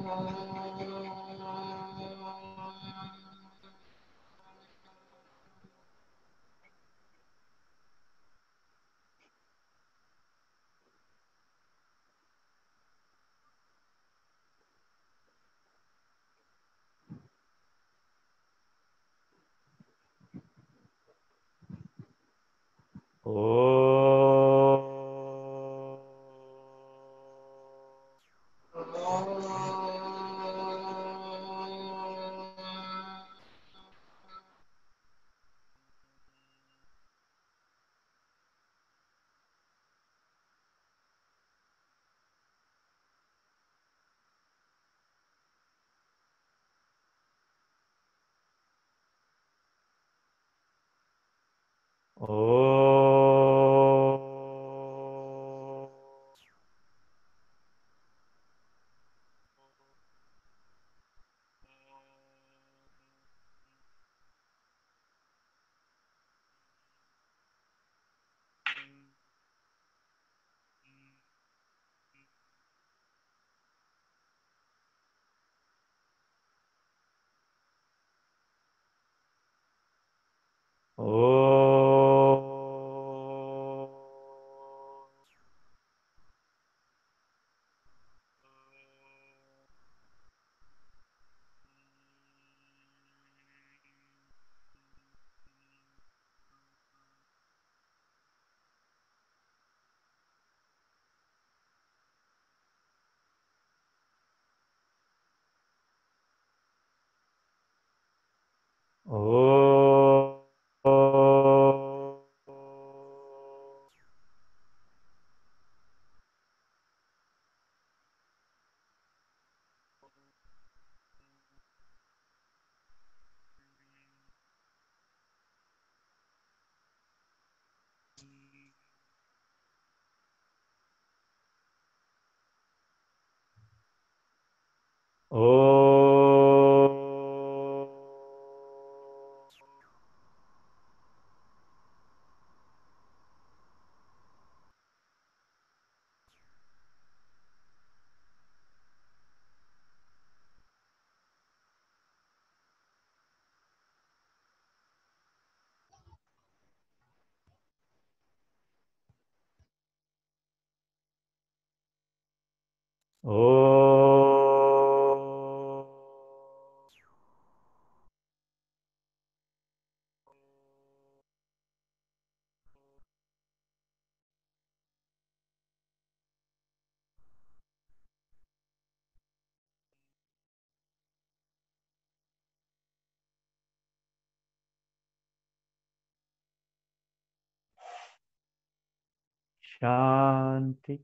शांती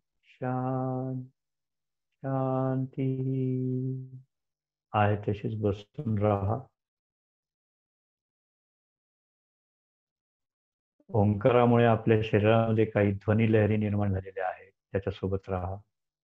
शांती शांती. आहे तशीच बसून राहा. ओंकारामुळे आपल्या शरीरामध्ये काही ध्वनी लहरी निर्माण झालेल्या आहेत, त्याच्यासोबत राहा.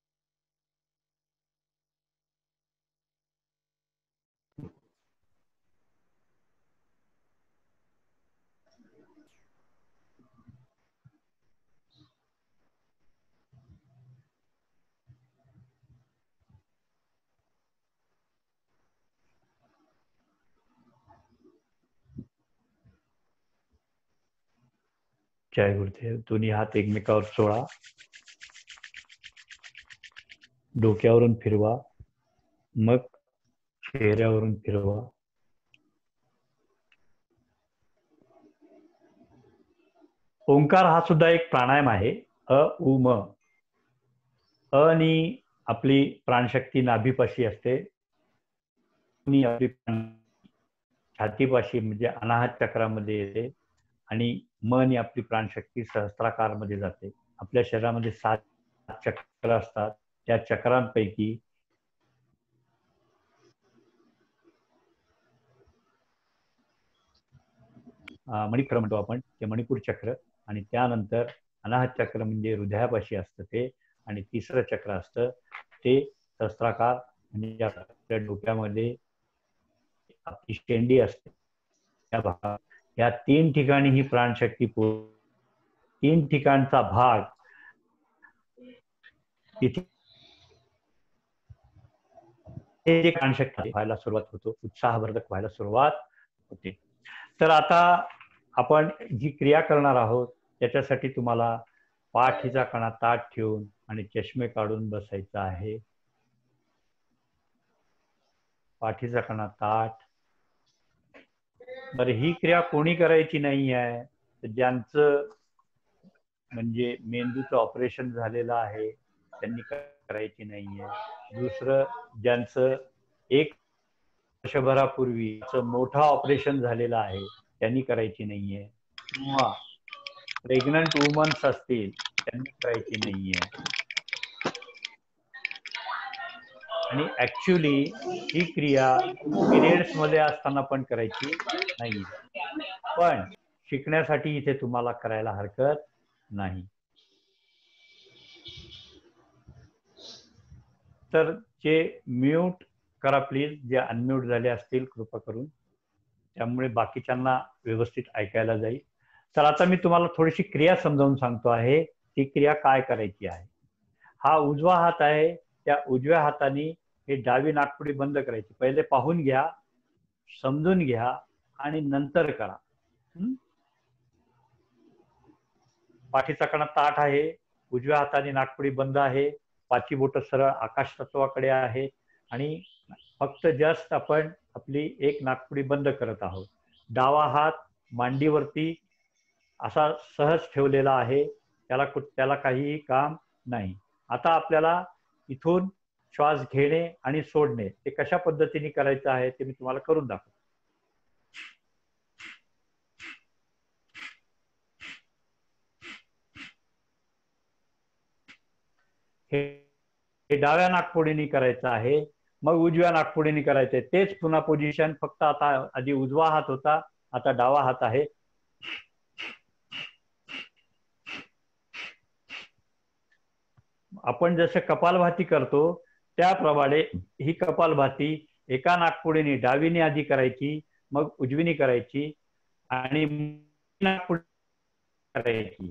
जय गुरुदेव. दोन्ही हात एकमेकावर चोळा, डोक्यावरून फिरवा, मग चेहऱ्यावरून फिरवा. ओंकार हा सुद्धा एक प्राणायाम आहे. अ उ म. अ नी आपली प्राणशक्ती नाभीपाशी असते, नी आपली छातीपाशी म्हणजे अनाहत चक्रामध्ये येते, आणि मन ही आपली प्राणशक्ती सहस्त्राकार मध्ये जाते. आपल्या शरीरामध्ये 7 चक्र असतात. त्या चक्रांपैकी मणिपूर म्हणतो आपण, ते मणिपूर चक्र, आणि त्यानंतर अनाहत चक्र म्हणजे हृदयापाशी असतं ते, आणि तिसरं चक्र असतं ते सहस्त्राकार, म्हणजे आपल्या डोक्यामध्ये आपली शेंडी असते त्या भागात. या 3 ठिकाणी ही प्राणशक्ती 3 ठिकाणचा भाग तिथे हे जे कानशक्ती व्हायला सुरुवात होतो, उत्साहवर्धक व्हायला सुरुवात होते. तर आता आपण जी क्रिया करणार आहोत त्याच्यासाठी तुम्हाला पाठीचा कणा ताठ ठेवून आणि चष्मे काढून बसायचा आहे. पाठीचा कणा ताठ. बरं, ही क्रिया कोणी करायची नाही आहे, तर ज्यांचं म्हणजे मेंदूचं ऑपरेशन झालेलं आहे त्यांनी करायची नाहीये. दुसरं, ज्यांचं 1 वर्षभरापूर्वी मोठं ऑपरेशन झालेलं आहे त्यांनी करायची नाहीये. किंवा प्रेग्नंट वुमन्स असतील त्यांनी करायची नाहीये. आणि ऍक्च्युली ही क्रिया पिरियड्स मध्ये असताना पण करायची नाही, पण शिकण्यासाठी इथे तुम्हाला करायला हरकत नाही. तर जे म्यूट करा प्लीज, जे अनम्यूट झाले असतील कृपा करून, त्यामुळे बाकीच्यांना व्यवस्थित ऐकायला जाईल. तर आता मी तुम्हाला थोडीशी क्रिया समजावून सांगतो आहे. ती क्रिया काय करायची आहे. हा उजवा हात आहे, त्या उजव्या हाताने हे डावी नाकपुडी बंद करायची. पहिले पाहून घ्या, समजून घ्या आणि नंतर करा. पाठीचा कणा ताठ आहे, उजव्या हाताने नाकपुडी बंद आहे, पाची बोट सरळ आकाश तत्वाकडे आहेत आणि फक्त जस्ट आपण आपली एक नाकपुडी बंद करत आहोत. डावा हात मांडीवरती असा सहज ठेवलेला आहे, त्याला काहीही काम नाही. आता आपल्याला इथून श्वास घेणे आणि सोडणे ते कशा पद्धतीने करायचं आहे ते मी तुम्हाला करून दाखवतो. हे डाव्या नाकपुडीने करायचं आहे, मग उजव्या नाकपुडीने करायचंय. तेच पुन्हा पोझिशन, फक्त आता आधी उजवा हात होता, आता डावा हात आहे. आपण जसं कपालभाती करतो त्याप्रमाणे ही कपालभाती एका नाकपुडीने डावीने आधी करायची, मग उजवीने करायची आणि नाकपुडी करायची.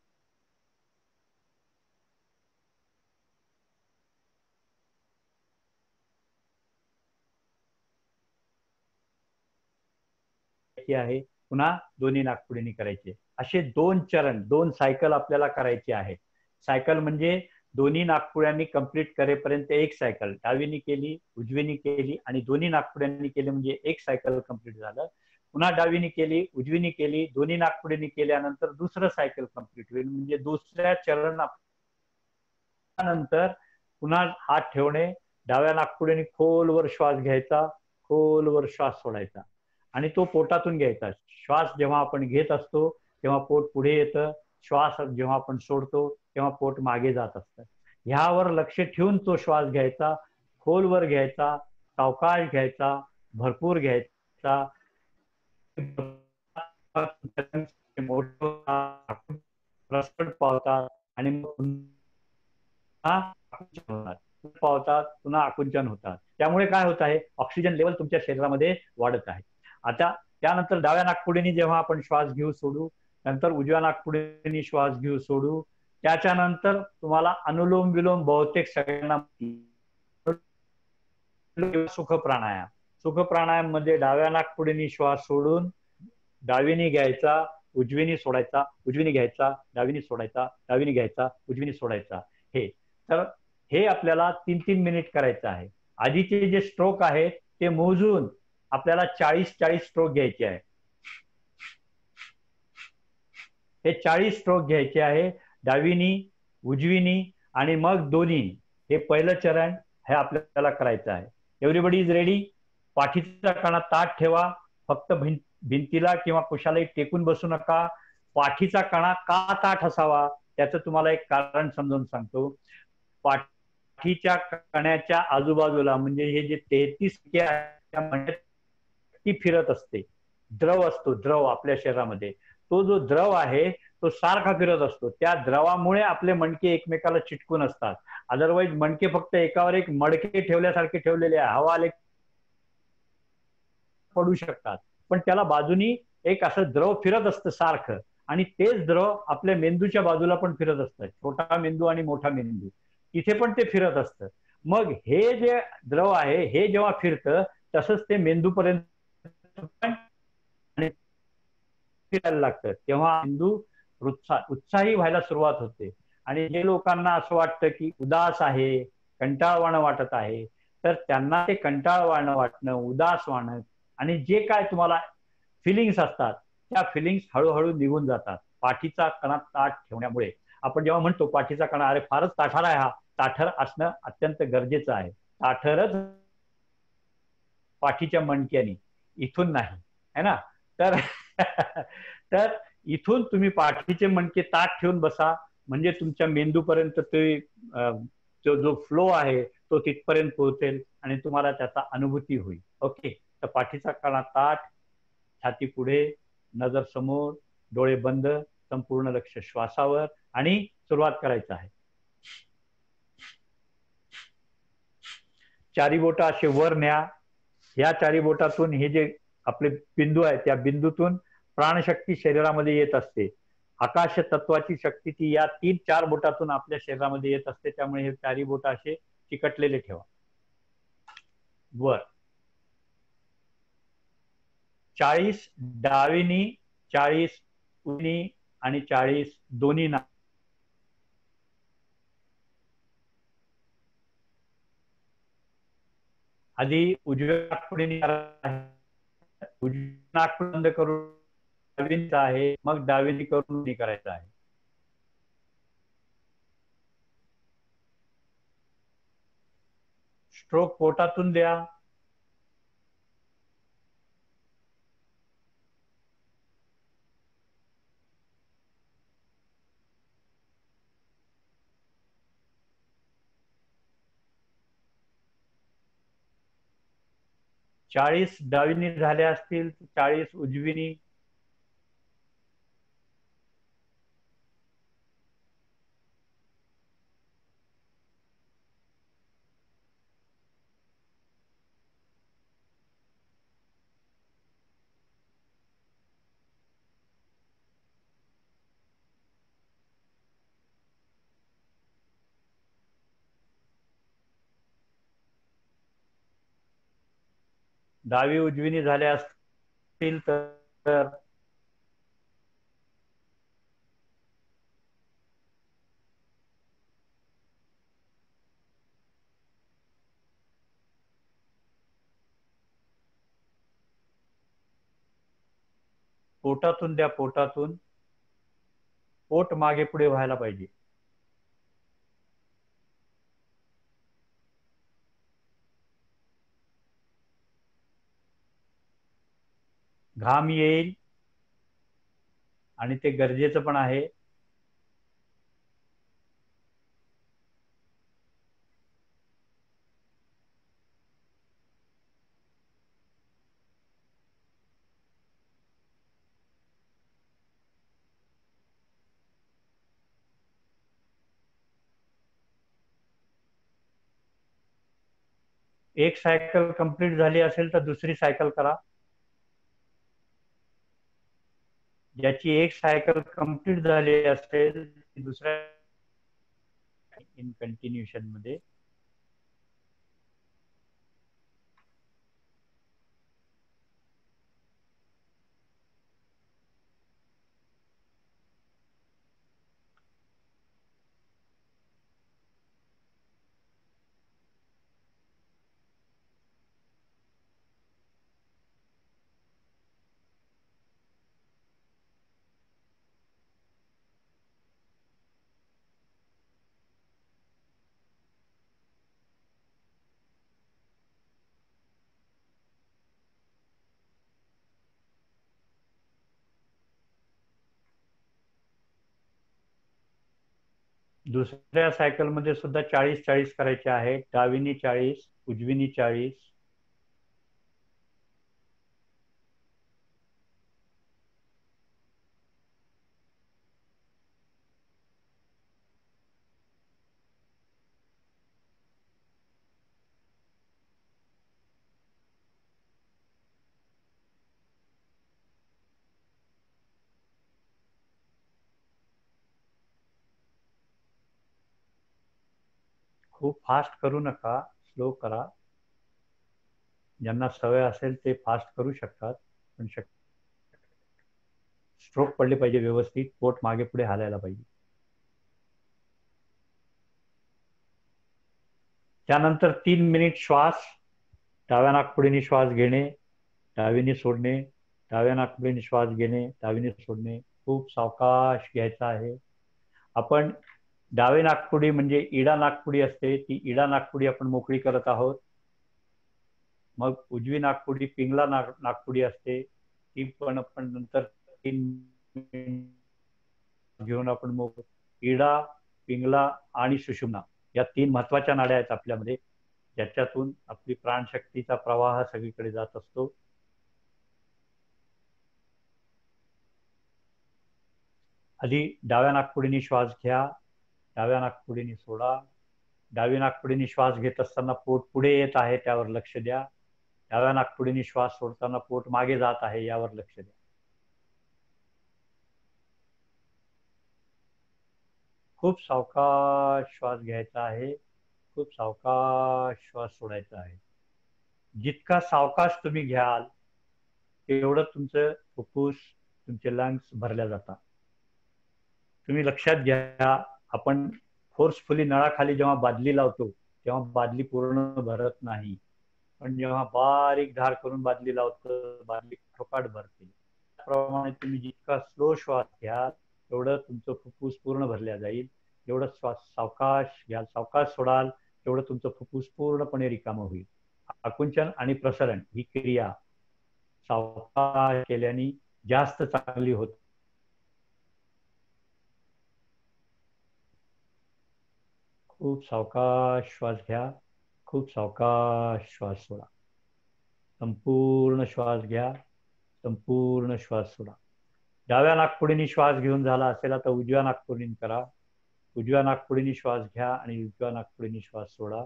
आहे पुन्हा दोन्ही नाकपुडीने करायचे. असे 2 चरण, 2 सायकल आपल्याला करायची आहे. सायकल म्हणजे दोन्ही नाकपुड्यांनी कंप्लीट करेपर्यंत एक सायकल, डावीने केली, उजवीने केली आणि दोन्ही नाकपुड्यांनी केली म्हणजे एक सायकल कंप्लीट झालं. पुन्हा डावीने केली, उजवीने केली, दोन्ही नाकपुडीने केल्यानंतर दुसरं सायकल कंप्लीट होईल. म्हणजे दुसऱ्या चरण नंतर पुन्हा हात ठेवणे, डाव्या नाकपुडीने खोलवर श्वास घ्यायचा, खोलवर श्वास सोडायचा आणि तो पोटातून घ्यायचा. श्वास जेव्हा आपण घेत असतो तेव्हा पोट पुढे येतं, श्वास जेव्हा आपण सोडतो तेव्हा पोट मागे जात असतं. ह्यावर लक्ष ठेवून तो श्वास घ्यायचा, खोलवर घ्यायचा, सावकाश घ्यायचा, भरपूर घ्यायचा. पावतात आणि पावतात, पुन्हा आकुंचन होतात. त्यामुळे काय होत आहे, ऑक्सिजन लेवल तुमच्या शरीरामध्ये वाढत आहे. आता त्यानंतर डाव्या नाकपुडीने जेव्हा आपण श्वास घेऊ सोडू, नंतर उजव्या नाकपुडीने श्वास घेऊ सोडू, त्याच्यानंतर तुम्हाला अनुलोम विलोम बहुतेक सगळ्यांना सुख प्राणायाम. सुख प्राणायाम मध्ये डाव्या नाकपुडीने श्वास सोडून डावीने घ्यायचा, उजवीने सोडायचा, उजवीने घ्यायचा, डावीने सोडायचा, डावीने घ्यायचा, उजवीने सोडायचा. हे आपल्याला 3-3 मिनिट करायचं आहे. आधीचे जे स्ट्रोक आहेत ते मोजून आपल्याला 40 स्ट्रोक घ्यायचे आहे. हे 40 स्ट्रोक घ्यायचे आहे, डावीनी, उजवीनी आणि मग दोन्ही. हे पहिलं चरण हे आपल्याला करायचं आहे. Everybody is ready. पाठीचा कणा ताठ ठेवा, फक्त भिंतीला किंवा कुशालाही टेकून बसू नका. पाठीचा कणा का ताठ असावा त्याचं तुम्हाला एक कारण समजावून सांगतो. पाठीच्या कण्याच्या आजूबाजूला म्हणजे हे जे 33 आहे ती फिरत असते. द्रव असतो, द्रव आपल्या शरीरामध्ये. तो जो द्रव आहे तो सारखा फिरत असतो. त्या द्रवामुळे आपले मणके एकमेकाला चिटकून असतात. अदरवाईज मणके फक्त एकावर एक मडके ठेवल्यासारखे ठेवलेले आहे. हवा आले पडू शकतात, पण त्याला बाजूनी एक असं द्रव फिरत असतं सारखं. आणि तेच द्रव आपल्या मेंदूच्या बाजूला पण फिरत असतं. छोटा मेंदू आणि मोठा मेंदू इथे पण ते फिरत असतं. मग हे जे द्रव आहे हे जेव्हा फिरतं तसंच ते मेंदूपर्यंत आणि फिरायला लागतं, तेव्हा मेंदू उत्साही व्हायला सुरुवात होते. आणि जे लोकांना असं वाटतं की उदास आहे, कंटाळवाणं वाटत आहे, तर त्यांना ते कंटाळवाणं वाटणं, उदास वाटणं आणि जे काय तुम्हाला फिलिंग्स असतात त्या फिलिंग्स हळूहळू निघून जातात पाठीचा कणा ताठ ठेवण्यामुळे. आपण जेव्हा म्हणतो पाठीचा कणा, अरे फारच ताठार आहे हा, ताठर असणं अत्यंत गरजेचं आहे. ताठरच पाठीच्या मणक्यानी, इथून नाही, है ना. तर तर इथून तुम्ही पाठीचे मणके ताठ ठेवून बसा, म्हणजे तुमच्या मेंदूपर्यंत ते जो फ्लो आहे तो तिथपर्यंत पोहोचेल आणि तुम्हाला त्याचा अनुभूती होईल. ओके, तर पाठीचा कणा ताठ, छाती पुढे, नजर समोर, डोळे बंद, संपूर्ण लक्ष श्वासावर आणि सुरुवात करायचं आहे. चारी बोट असे वर न्या. या चारी बोटातून हे जे आपले बिंदू आहेत त्या बिंदूतून प्राणशक्ती शरीरामध्ये येत असते. आकाश तत्वाची शक्ती ती या 3-4 बोटातून आपल्या शरीरामध्ये येत असते. त्यामुळे हे चारी बोट असे चिकटलेले ठेवा वर. 40 डावीनी, 40 उजनी आणि 40 दोन्ही ना. आधी उजव्या नाकपुडीने नाक बंद करून डावीचा आहे, मग डावीने करून करायचं आहे. स्ट्रोक पोटातून द्या. चाळीस डावीनी झाले असतील, 40 उजवीनी. डावी उजवीनी झाले असतील तर पोटातून द्या. पोटातून पोट मागे पुढे व्हायला पाहिजे. घाम येईल आणि ते गरजेचं पण आहे. एक सायकल कंप्लीट झाली असेल तर दुसरी सायकल करा. ज्याची एक सायकल कंप्लीट झाली असेल दुसऱ्या इन कंटिन्युएशन मध्ये दुसऱ्या सायकल मध्ये सुद्धा 40-40 करायचे आहे. डावीनी 40, उजवीनी 40. खूप फास्ट करू नका, स्लो करा. ज्यांना सवय असेल ते फास्ट करू शकतात, पण स्ट्रोक पडले पाहिजे व्यवस्थित, पोट मागे पुढे हालायला पाहिजे. त्यानंतर 3 मिनिट श्वास, डाव्या नाकपुडीने श्वास घेणे, डावीने सोडणे, डाव्या नाकपुडीने श्वास घेणे, डावीने सोडणे. खूप सावकाश घ्यायचा आहे. आपण डावे नाकपुडी म्हणजे इडा नाकपुडी असते, ती इडा नाकपुडी आपण मोकळी करत आहोत. मग उजवी नाकपुडी पिंगला नाकपुडी असते, ती पण आपण नंतर 3 घेऊन आपण इडा, पिंगला आणि सुषुम्ना या 3 महत्वाच्या नाड्या आहेत आपल्यामध्ये, ज्याच्यातून आपली प्राणशक्तीचा प्रवाह सगळीकडे जात असतो. आधी डाव्या नाकपुडीने श्वास घ्या, डाव्या नाकपुडीने सोडा. डावी नाकपुडीने श्वास घेत असताना पोट पुढे येत आहे त्यावर लक्ष द्या. डाव्या नाकपुडीने श्वास सोडताना पोट मागे जात आहे यावर लक्ष द्या. खूप सावकाश श्वास घ्यायचा आहे, खूप सावकाश श्वास सोडायचा आहे. जितका सावकाश तुम्ही घ्याल तेवढं तुमचं फुफ्फुस, तुमचे लंग्स भरल्या जातात. तुम्ही लक्षात घ्या, आपण फोर्सफुली नळाखाली जेव्हा बादली लावतो तेव्हा बादली पूर्ण भरत नाही, पण जेव्हा बारीक धार करून बादली लावतो बादली ठोकाट भरते. त्याप्रमाणे तुम्ही जितका स्लो श्वास घ्याल तेवढं तुमचं फुफ्फुस पूर्ण भरल्या जाईल. जेवढं श्वास सावकाश घ्याल, सावकाश सोडाल, तेवढं तुमचं फुफ्फुस पूर्णपणे रिकामं होईल. आकुंचन आणि प्रसरण ही क्रिया सावकाश केल्याने जास्त चांगली होते. खूप सावकाश श्वास घ्या, खूप सावकाश श्वास सोडा. संपूर्ण श्वास घ्या, संपूर्ण श्वास सोडा. डाव्या नाकपुडीने श्वास घेऊन झाला असेल आता उजव्या नाकपुडीने करा. उजव्या नाकपुडीने श्वास घ्या आणि उजव्या नाकपुडीने श्वास सोडा.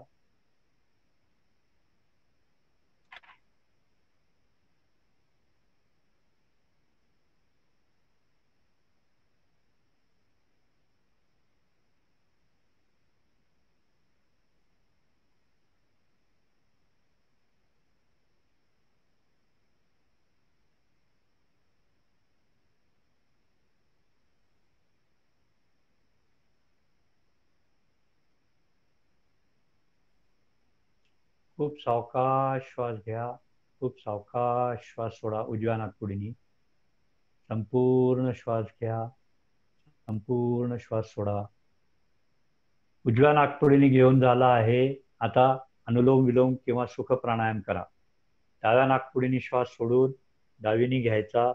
खूप सावकाश श्वास घ्या, खूप सावकाश श्वास सोडा. उजव्या नाकपुडीने संपूर्ण श्वास घ्या, संपूर्ण श्वास सोडा. उजव्या नाकपुडीने घेऊन झाला आहे आता अनुलोम विलोम किंवा सुख प्राणायाम करा. डाव्या नाकपुडीने श्वास सोडून डावीने घ्यायचा,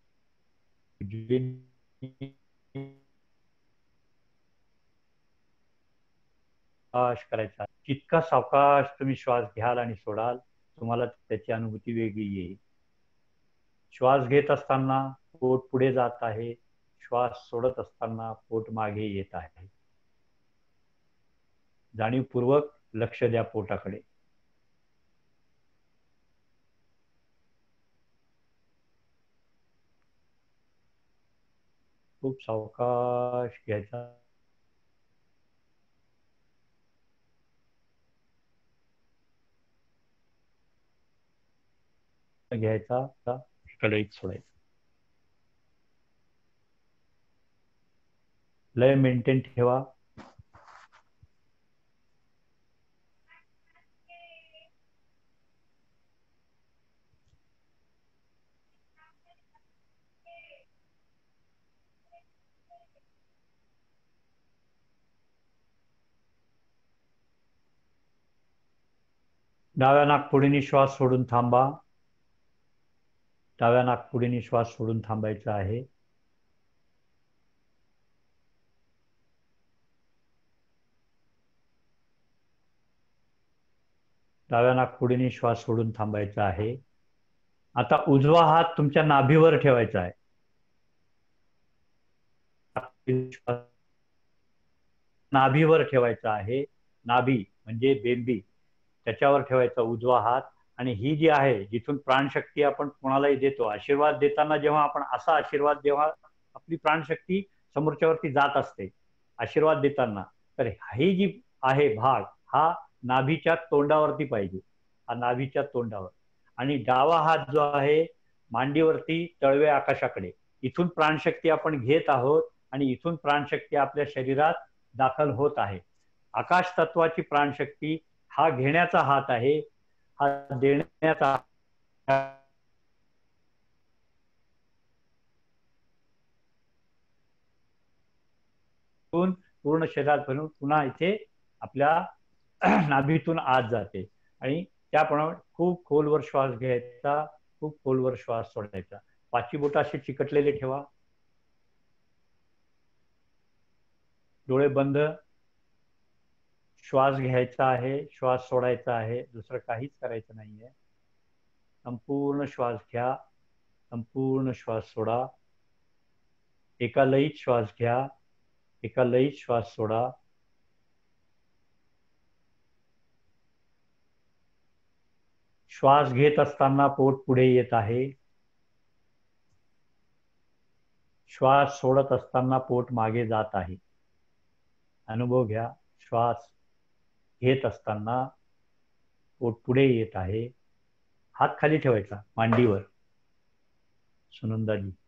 करायचा. जितका सावकाश तुम्ही श्वास घ्याल आणि सोडाल तुम्हाला त्याची अनुभूती वेगळी येईल. श्वास घेत असताना पोट पुढे जात आहे, श्वास सोडत असताना पोट मागे येत आहे. जाणीवपूर्वक लक्ष द्या पोटाकडे. खूप सावकाश घ्यायचा, घ्यायचा, कडईत सोडायचा. लय मेंटेन ठेवा. डाव्या नाकपुडीने श्वास सोडून थांबा. डाव्या नाकपुडीने श्वास सोडून थांबायचा आहे. डाव्या नाकपुडीने श्वास सोडून थांबायचा आहे. आता उजवा हात तुमच्या नाभीवर ठेवायचा आहे. नाभीवर ठेवायचा आहे. नाभी म्हणजे बेंबी, त्याच्यावर ठेवायचा उजवा हात. आणि ही जी आहे जिथून प्राणशक्ती आपण कोणालाही देतो, आशीर्वाद देताना जेव्हा आपण असा आशीर्वाद, जेव्हा आपली प्राणशक्ती समोरच्यावरती जात असते आशीर्वाद देताना, तर ही जी आहे भाग हा नाभीच्या तोंडावरती पाहिजे, हा नाभीच्या तोंडावर. आणि डावा हात जो आहे मांडीवरती तळवे आकाशाकडे. इथून प्राणशक्ती आपण घेत आहोत आणि इथून प्राणशक्ती आपल्या शरीरात दाखल होत आहे. आकाश तत्वाची प्राणशक्ती हा घेण्याचा हात आहे, हा देण्याचा पूर्ण शरीरात भरून पुन्हा इथे आपल्या नाभीतून आत जाते. आणि त्याप्रमाणे खूप खोलवर श्वास घ्यायचा, खूप खोलवर श्वास सोडायचा. पाचवी बोट असे चिकटलेले ठेवा, डोळे बंद. श्वास घ्यायचा आहे, श्वास सोडायचा आहे, दुसरं काहीच करायचं नाहीये. संपूर्ण श्वास घ्या, संपूर्ण श्वास सोडा. एका लयीत श्वास घ्या, एका लयीत श्वास सोडा. श्वास घेत असताना पोट पुढे येत आहे, श्वास सोडत असताना पोट मागे जात आहे. अनुभव घ्या. श्वास घेत असताना पोट पुढे येत आहे. हात खाली ठेवायचा मांडीवर. सुनंदाजी,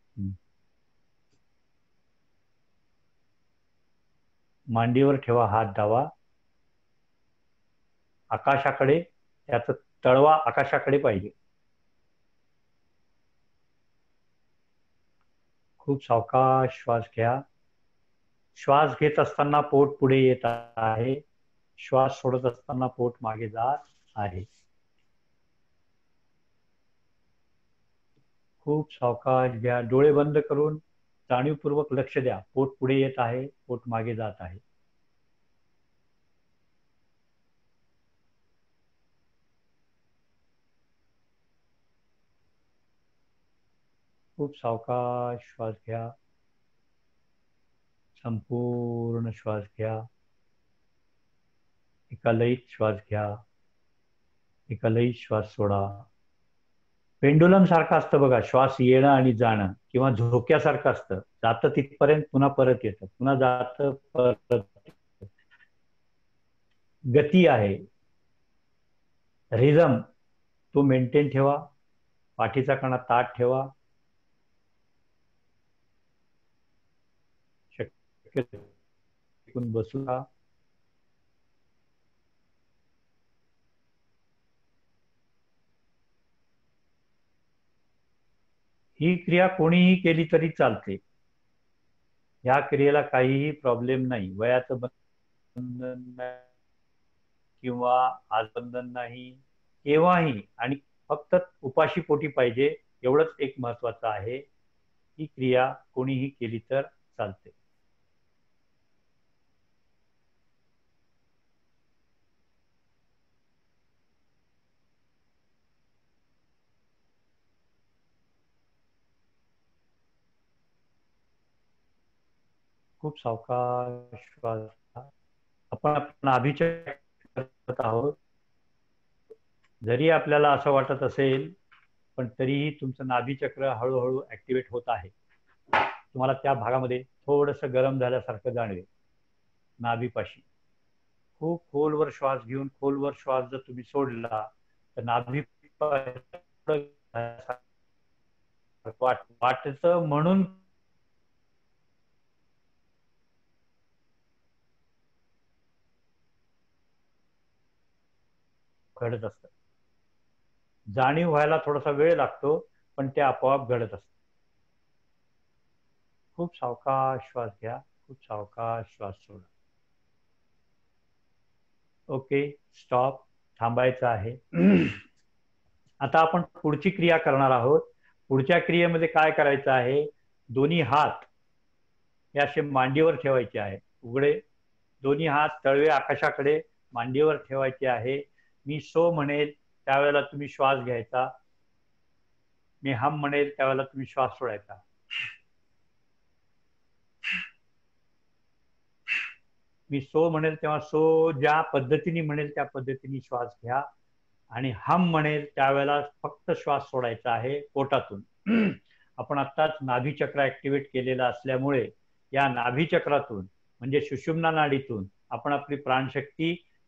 मांडीवर ठेवा हात डावा, आकाशाकडे, त्याचा तळवा आकाशाकडे पाहिजे. खूप सावकाश श्वास घ्या. श्वास घेत असताना पोट पुढे येत आहे, श्वास सोडत असताना पोट मागे जात आहे. खूप सावकाश घ्या. डोळे बंद करून जाणीवपूर्वक लक्ष द्या. पोट पुढे येत आहे, पोट मागे जात आहे. खूप सावकाश श्वास घ्या, संपूर्ण श्वास घ्या. एका लयीत श्वास घ्या, एका लयीत श्वास सोडा. पेंडुलम सारखं असतं बघा, श्वास येणं आणि जाणं, किंवा झोक्यासारखं असतं. जातं तिथपर्यंत पुन्हा परत येतं, पुन्हा जातं परत येतं. गती आहे, रिझम तो मेंटेन ठेवा. पाठीचा कणा ताठ ठेवा. शक्य बसू का. ही क्रिया कोणीही केली तरी चालते. ह्या क्रियेला काहीही प्रॉब्लेम नाही. वयाचं बंधन नाही किंवा आज बंधन नाही, केव्हाही. आणि फक्त उपाशी पोटी पाहिजे, एवढंच एक महत्वाचं आहे. ही क्रिया कोणीही केली तर चालते. खूप सावकाश श्वास. आपण नाभीच्या करत आहोत. जरी आपल्याला असं वाटत असेल, पण तरीही तुमचं नाभीचक्र हळूहळू ऍक्टिव्हेट होत आहे. तुम्हाला त्या भागामध्ये थोडंसं गरम झाल्यासारखं जाणवेल नाभीपाशी. खूप खोलवर श्वास घेऊन खोलवर श्वास जर तुम्ही सोडला तर नाभी वाटत म्हणून घडत असत. जाणीव व्हायला थोडासा वेळ लागतो, पण ते आपोआप घडत असत. खूप सावकाश श्वास घ्या, खूप सावकाश श्वास सोडा. Okay, stop. थांबायचं आहे. आता आपण पुढची क्रिया करणार आहोत. पुढच्या क्रियेमध्ये काय करायचं आहे, दोन्ही हात हे असे मांडीवर ठेवायचे आहे. उघडे दोन्ही हात तळवे आकाशाकडे मांडीवर ठेवायचे आहे. मी सो म्हणेल त्यावेळेला तुम्ही श्वास घ्यायचा. मी हम म्हणेल त्यावेळेला तुम्ही श्वास सोडायचा. मी सो म्हणेल तेव्हा सो ज्या पद्धतीने म्हणेल त्या पद्धतीने श्वास घ्या. आणि हम म्हणेल त्यावेळेला फक्त श्वास सोडायचा आहे पोटातून. आपण आत्ताच नाभीचक्र ऍक्टिव्हेट केलेला असल्यामुळे या नाभीचक्रातून म्हणजे सुषुम्ना नाडीतून आपण आपली प्राणशक्ती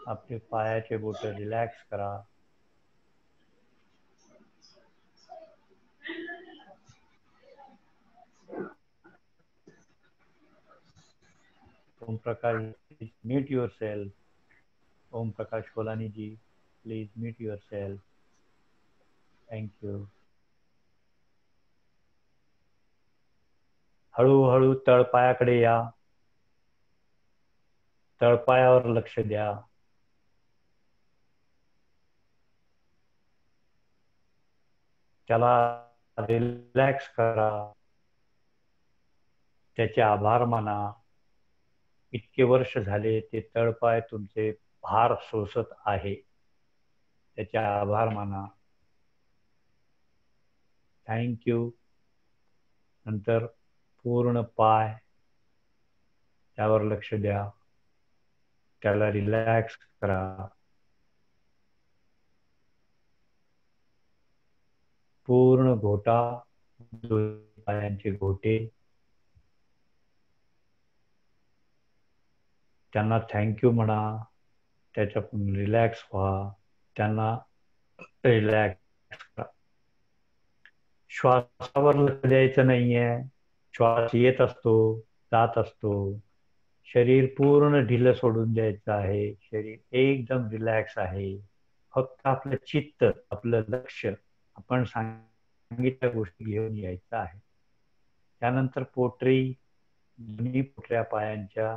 आपले पायाचे बोट रिलॅक्स करा. Om Prakash, meet yourself. Om Prakash Kolani ji, please meet yourself. Thank you. हळूहळू तळपायाकडे या. तळपायावर लक्ष द्या. त्याला रिलॅक्स करा. त्याचे आभार माना. इतके वर्ष झाले ते तळपाय तुमचे भार सोसत आहे. त्याचे आभार माना. थँक्यू. नंतर पूर्ण पाय, त्यावर लक्ष द्या. त्याला रिलॅक्स करा. पूर्ण घोटा, दोन्ही पायांचे घोटे, त्यांना थँक्यू म्हणा. त्याच्यातून रिलॅक्स व्हा. त्यांना रिलॅक्स करा. श्वासावर लक्ष द्यायचं नाहीये. श्वास येत असतो, जात असतो. शरीर पूर्ण ढिलं सोडून द्यायचं आहे. शरीर एकदम रिलॅक्स आहे. फक्त आपलं चित्त, आपलं लक्ष आपण सांगितल्या गोष्टी घेऊन यायचं आहे. त्यानंतर पोटरी, दोन्ही पोटऱ्या पायांच्या,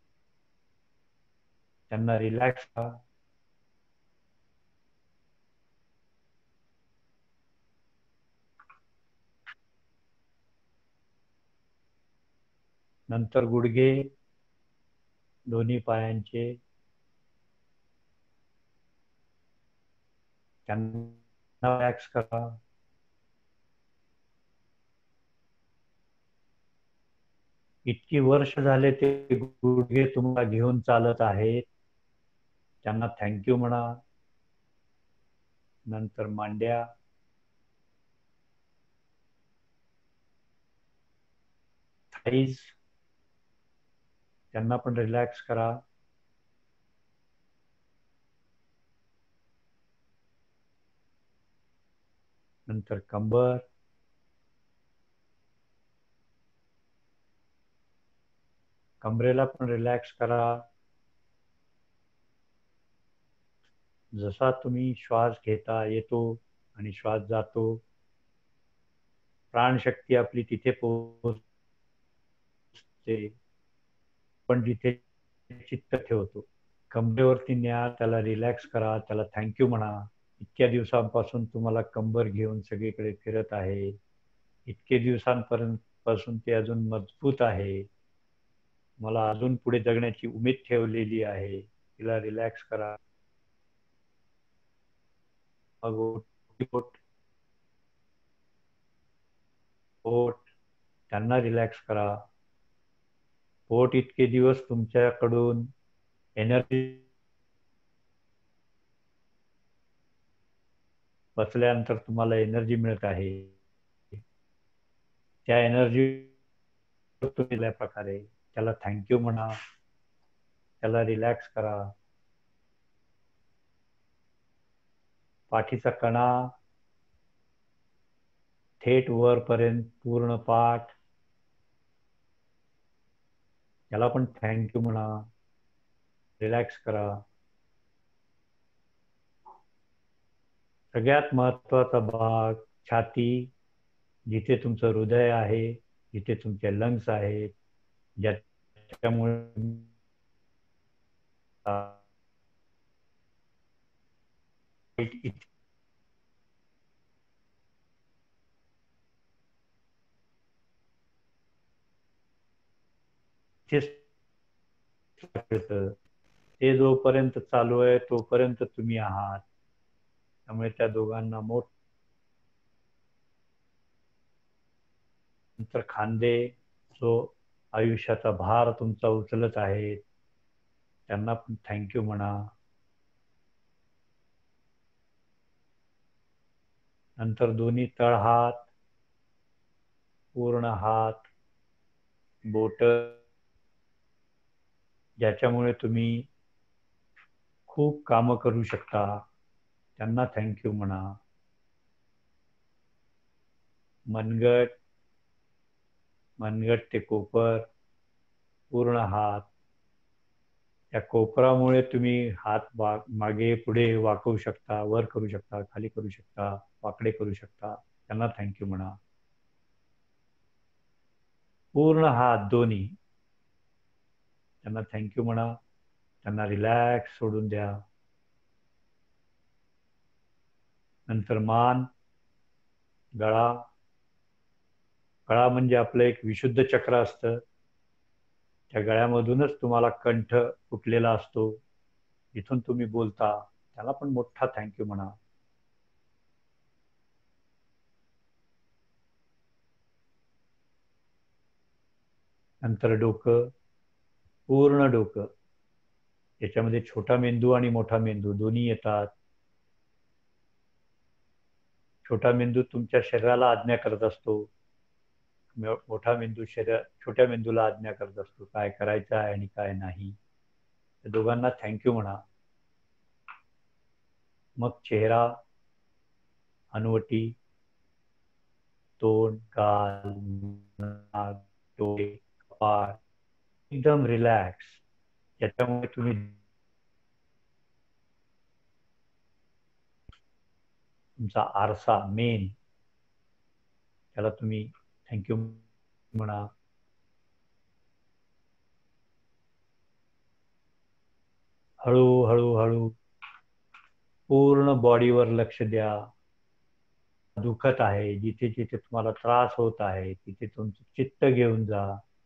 त्यांना रिलॅक्स करा. नंतर गुडघे, दोन्ही पायांचे, त्यांना रिलॅक्स करा. इतकी वर्ष झाले ते गुडघे तुम्हाला घेऊन चालत आहेत. त्यांना थँक्यू म्हणा. नंतर मांड्या, थाईज, त्यांना पण रिलॅक्स करा. नंतर कंबर, कमरेला पण रिलॅक्स करा. जसा तुम्ही श्वास घेता येतो आणि श्वास जातो, प्राणशक्ती आपली तिथे पोहोचते. पण जिथे चित्त ठेवतो. कंबरेवरती न्या, त्याला रिलॅक्स करा. त्याला थँक्यू म्हणा. इतक्या दिवसांपासून तुम्हाला कंबर घेऊन सगळीकडे फिरत आहे. इतके दिवसांपर्यंत पासून ते अजून मजबूत आहे. मला अजून पुढे जगण्याची उमेद ठेवलेली आहे. तिला रिलॅक्स करा. पोट, त्यांना रिलॅक्स करा. पोट इतके दिवस तुमच्याकडून एनर्जी, बसल्यानंतर तुम्हाला एनर्जी मिळत आहे. त्या एनर्जी दिल्या प्रकारे त्याला थँक्यू म्हणा. त्याला रिलॅक्स करा. पाठीचा कणा थेट वरपर्यंत पूर्ण पाठ, त्याला पण थँक्यू म्हणा. रिलॅक्स करा. सगळ्यात महत्वाचा भाग छाती, जिथे तुमचं हृदय आहे, जिथे तुमचे लंग्स आहेत, ज्याच्यामुळे ते जोपर्यंत चालू आहे तोपर्यंत तुम्ही आहात. त्यामुळे त्या दोघांना नंतर खांदे, जो आयुष्याचा भार तुमचा उचलत आहे, त्यांना पण थँक्यू म्हणा. नंतर दोन्ही तळहात, पूर्ण हात, बोट, ज्याच्यामुळे तुम्ही खूप कामं करू शकता त्यांना थँक्यू म्हणा. मनगट ते कोपर, पूर्ण हात, त्या कोपरामुळे तुम्ही हात मागे पुढे वाकवू शकता, वर करू शकता, खाली करू शकता, वाकडे करू शकता, त्यांना थँक्यू म्हणा. पूर्ण हात दोन्ही, त्यांना थँक्यू म्हणा. त्यांना रिलॅक्स सोडून द्या. नंतर मान, गळा. गळा म्हणजे आपलं एक विशुद्ध चक्र असतं. त्या गळ्यामधूनच तुम्हाला कंठ फुटलेला असतो, इथून तुम्ही बोलता, त्याला पण मोठा थँक्यू म्हणा. नंतर डोकं, पूर्ण डोकं, याच्यामध्ये छोटा मेंदू आणि मोठा मेंदू दोन्ही येतात. छोटा मेंदू तुमच्या शरीराला आज्ञा करत असतो, मोठा मेंदू छोट्या मेंदूला आज्ञा करत असतो काय करायचं आहे आणि काय नाही. त्या दोघांना थँक्यू म्हणा. मग चेहरा, हनुवटी, तोंड, गाल, नाक, डोळे, कपाळ एकदम रिलॅक्स. याच्यामुळे तुम्ही तुमचा आरसा मेन, त्याला तुम्ही थँक्यू म्हणा. हळू पूर्ण बॉडीवर लक्ष द्या. दुखत आहे, जिथे जिथे तुम्हाला त्रास होत आहे तिथे तुमचं चित्त घेऊन जा.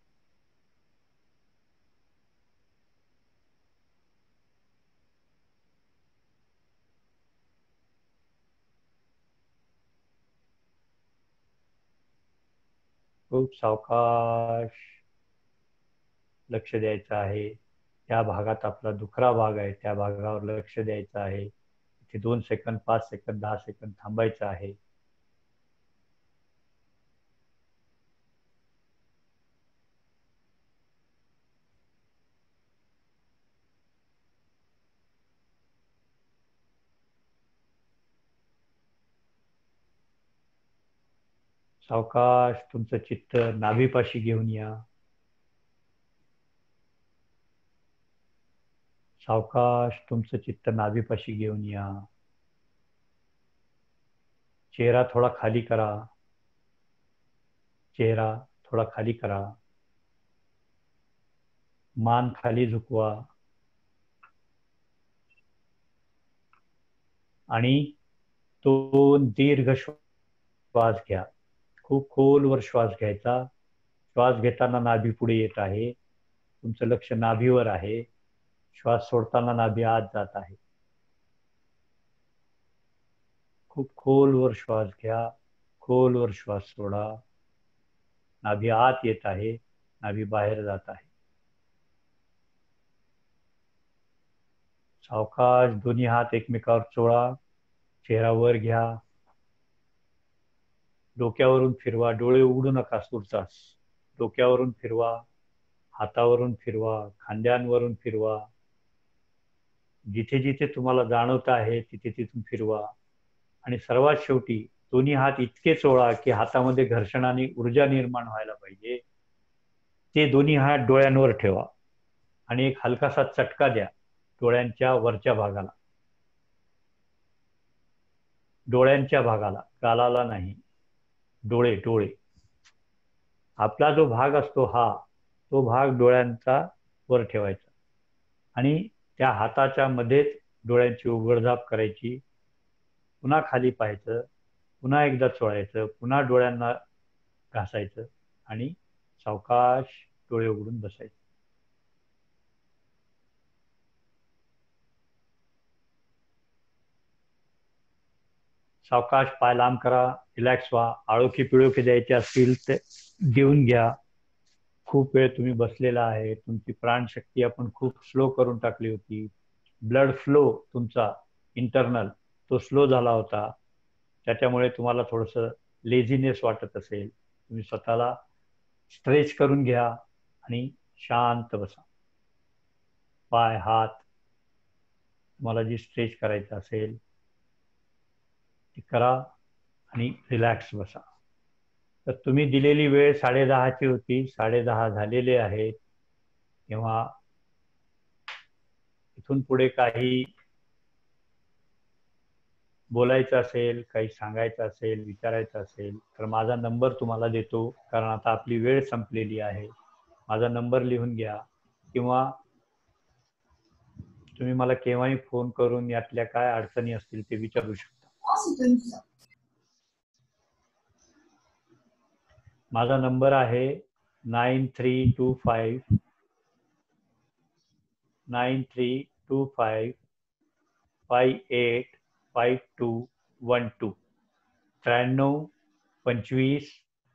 खूप सावकाश लक्ष द्यायचं आहे. त्या भागात आपला दुखरा भाग आहे, त्या भागावर लक्ष द्यायचं आहे. इथे 2 सेकंद, 5 सेकंद, 10 सेकंद थांबायचं आहे. सावकाश तुमचं चित्त नाभीपाशी घेऊन या. सावकाश तुमचं चित्त नाभीपाशी घेऊन या. चेहरा थोडा खाली करा. चेहरा थोडा खाली करा. मान खाली झुकवा आणि 2 दीर्घ श्वास घ्या. खूप खोलवर श्वास घ्यायचा. श्वास घेताना नाभी पुढे येत आहे, तुमचं लक्ष नाभीवर आहे. श्वास सोडताना नाभी आत जात आहे. खूप खोलवर श्वास घ्या, खोलवर श्वास सोडा. नाभी आत येत आहे, नाभी बाहेर जात आहे. सावकाश दोन्ही हात एकमेकावर चोळा. चेहरा वर घ्या. डोक्यावरून फिरवा. डोळे उघडू नका तुर्तास. डोक्यावरून फिरवा, हातावरून फिरवा, खांद्यांवरून फिरवा. जिथे जिथे तुम्हाला जाणवत आहे तिथे तिथून फिरवा. आणि सर्वात शेवटी दोन्ही हात इतके चोळा की हातामध्ये घर्षणाने ऊर्जा निर्माण व्हायला पाहिजे. ते दोन्ही हात डोळ्यांवर ठेवा आणि एक हलकासा चटका द्या डोळ्यांच्या वरच्या भागाला. डोळ्यांच्या भागाला, गालाला नाही. डोळे. आपला जो भाग असतो तो भाग डोळ्यांचा वर ठेवायचा आणि त्या हाताच्या मध्येच डोळ्यांची उघडझाप करायची. पुन्हा खाली पाहायचं, पुन्हा एकदा चोळायचं, पुन्हा डोळ्यांना घासायचं आणि सावकाश डोळे उघडून बसायचे. सावकाश पाय लांब करा, रिलॅक्स व्हा. आळोखी पिळोखी द्यायचे असतील ते देऊन घ्या. खूप वेळ तुम्ही बसलेला आहे. तुमची प्राणशक्ती आपण खूप स्लो करून टाकली होती. ब्लड फ्लो तुमचा इंटरनल तो स्लो झाला होता. त्याच्यामुळे तुम्हाला थोडंसं लेझीनेस वाटत असेल. तुम्ही स्वतःला स्ट्रेच करून घ्या आणि शांत बसा. पाय, हात तुम्हाला जी स्ट्रेच करायचं असेल ती करा आणि रिलॅक्स बसा. तर तुम्ही दिलेली वेळ 10:30ची होती, 10:30 झालेले आहेत. तेव्हा इथून पुढे काही बोलायचं असेल, काही सांगायचं असेल, विचारायचं असेल तर माझा नंबर तुम्हाला देतो, कारण आता आपली वेळ संपलेली आहे. माझा नंबर लिहून घ्या किंवा तुम्ही मला केव्हाही फोन करून यातल्या काय अडचणी असतील ते विचारू शकता. माझा नंबर आहे 9325 585212 9325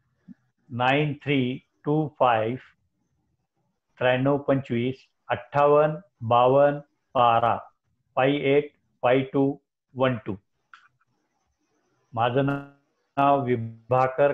9325 9325 58 52 12 585212. माझं नाव विभाकर.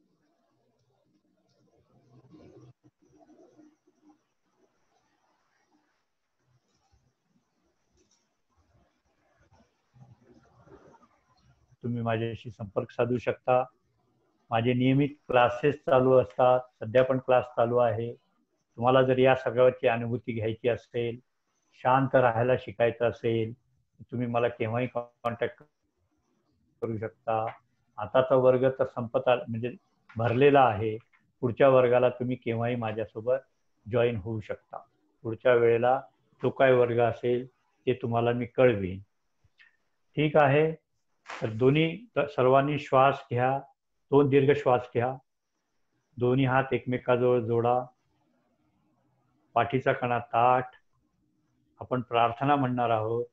तुम्ही माझ्याशी संपर्क साधू शकता. माझे नियमित क्लासेस चालू असतात. सध्या पण क्लास चालू आहे. तुम्हाला जर या सगळ्याची अनुभूती घ्यायची असेल, शांत राहायला शिकायचं असेल, तुम्ही मला केव्हाही कॉन्टॅक्ट करू शकता. आताचा वर्ग तर संपत म्हणजे भरलेला आहे. पुढच्या वर्गाला तुम्ही केव्हाही माझ्यासोबत जॉईन होऊ शकता. पुढच्या वेळेला जो काय वर्ग असेल ते तुम्हाला मी कळवीन. ठीक आहे. तर सर्वांनी श्वास घ्या. 2 दीर्घ श्वास घ्या. दोन्ही हात एकमेकाजवळ जोडा. पाठीचा कणा ताठ. आपण प्रार्थना म्हणणार आहोत.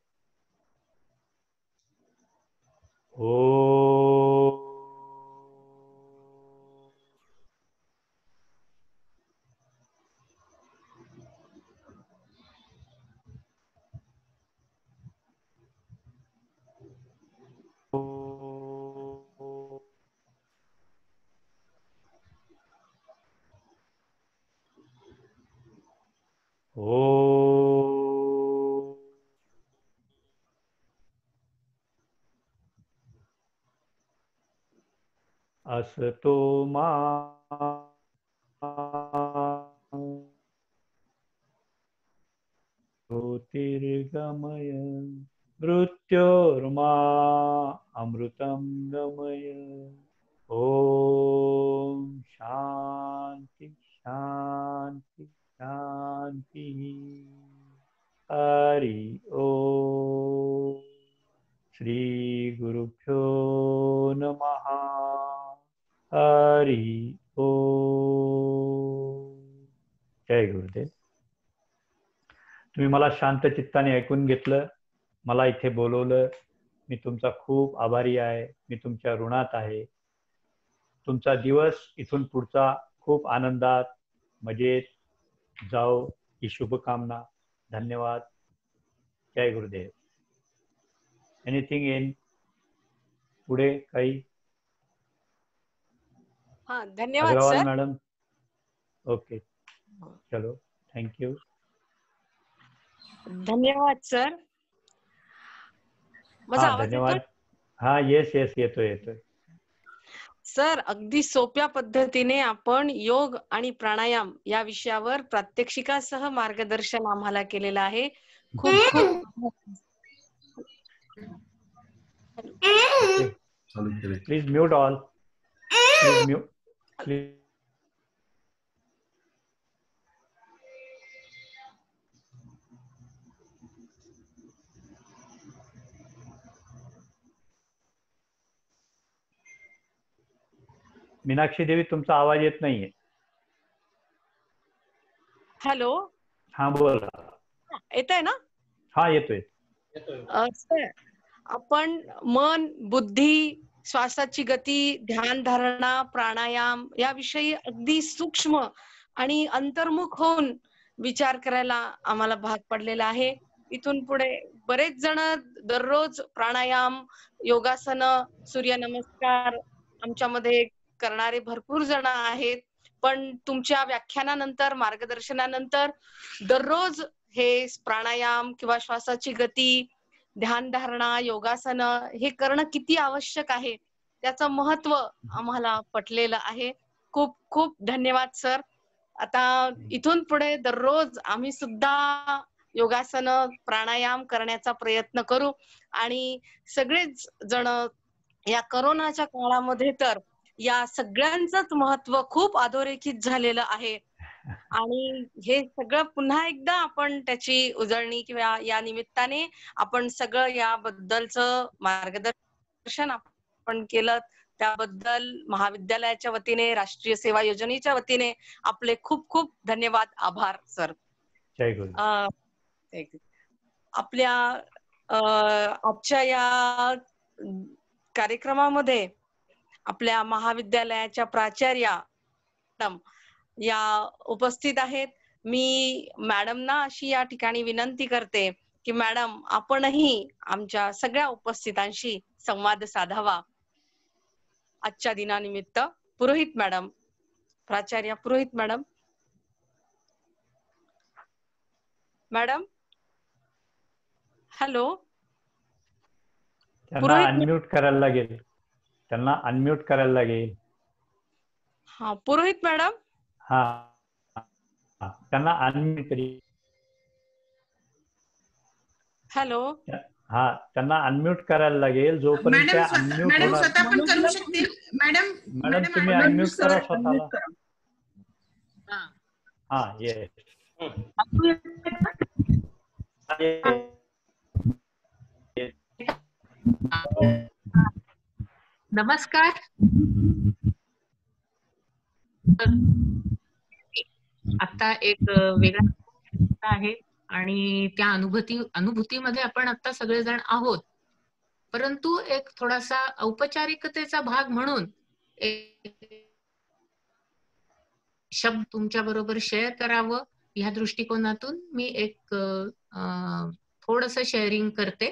ओ असतो मा ज्योतिर्गमय मृत्योर्मा अमृतं गमय. ओम शांति शांति शांति. हरि ओम. श्री गुरुभ्यो नमः. हरि ओम. जय गुरुदेव. तुम्ही मला शांत चित्ताने ऐकून घेतलं, मला इथे बोलवलं. मी तुमचा खूप आभारी आहे. मी तुमच्या ऋणात आहे. तुमचा दिवस इथून पुढचा खूप आनंदात मजेत जाओ ही शुभकामना. धन्यवाद. जय गुरुदेव. एनिथिंग इन पुढे काही? हा, धन्यवाद अग्रवाल सर. मॅडम. ओके, चलो, थँक्यू. धन्यवाद सर. माझा आवाज धन्यवाद. येतोय? हा, येस येतोय. सर, अगदी सोप्या पद्धतीने आपण योग आणि प्राणायाम या विषयावर प्रात्यक्षिकासह मार्गदर्शन आम्हाला केलेलं आहे. खूप please mute all. Please mute. Please. Meenakshi Devi, तुमचा आवाज येत नाहीये. हॅलो. हा, बोला. येतोय ना? हा, येतोय. सर, आपण मन, बुद्धी, श्वासाची गती, ध्यान धारणा, प्राणायाम याविषयी अगदी सूक्ष्म आणि अंतर्मुख होऊन विचार करायला आम्हाला भाग पडलेला आहे. इथून पुढे बरेच जण दररोज प्राणायाम, योगासन, सूर्यनमस्कार आमच्यामध्ये करणारे भरपूर जण आहेत. पण तुमच्या व्याख्यानानंतर, मार्गदर्शनानंतर दररोज हे प्राणायाम किंवा श्वासाची गती ध्यानधारणा, योगासन हे करणं किती आवश्यक आहे त्याचं महत्व आम्हाला पटलेलं आहे. खूप खूप धन्यवाद सर. आता इथून पुढे दररोज आम्ही सुद्धा योगासन, प्राणायाम करण्याचा प्रयत्न करू आणि सगळेच जण या करोनाच्या काळामध्ये तर या सगळ्यांचंच महत्व खूप अधोरेखित झालेलं आहे आणि हे सगळं पुन्हा एकदा आपण त्याची उजळणी किंवा या निमित्ताने आपण सगळं याबद्दलचं मार्गदर्शन आपण केलं त्याबद्दल महाविद्यालयाच्या वतीने, राष्ट्रीय सेवा योजनेच्या वतीने आपले खूप खूप धन्यवाद, आभार सर. जय गुरु. आपल्या आजच्या या कार्यक्रमामध्ये आपल्या महाविद्यालयाच्या प्राचार्या मॅडम या उपस्थित आहेत. मी मॅडमना अशी या ठिकाणी विनंती करते की मॅडम आपणही आमच्या सगळ्या उपस्थितांशी संवाद साधावा आजच्या दिनानिमित्त. पुरोहित मॅडम, प्राचार्य पुरोहित मॅडम. Madam hello. त्यांना अनम्यूट करायला लागेल. त्यांना अनम्यूट करायला लागेल. हा पुरोहित मॅडम. हा त्यांना अनम्यूट करी. हॅलो. हा त्यांना अनम्यूट करायला लागेल. जोपर्यंत त्या अनम्यूट मॅडम होणार. स्वतः पण करू शकतील. मॅडम मॅडम तुम्ही अनम्यूट करा स्वतःला. हा येस. नमस्कार. आता एक वेगळा आहे आणि त्या अनुभूतीमध्ये आपण आता सगळेजण आहोत. परंतु एक थोडासा औपचारिकतेचा भाग म्हणून एक शब्द तुमच्या बरोबर शेअर करावं ह्या दृष्टिकोनातून मी एक थोडंसं शेअरिंग करते.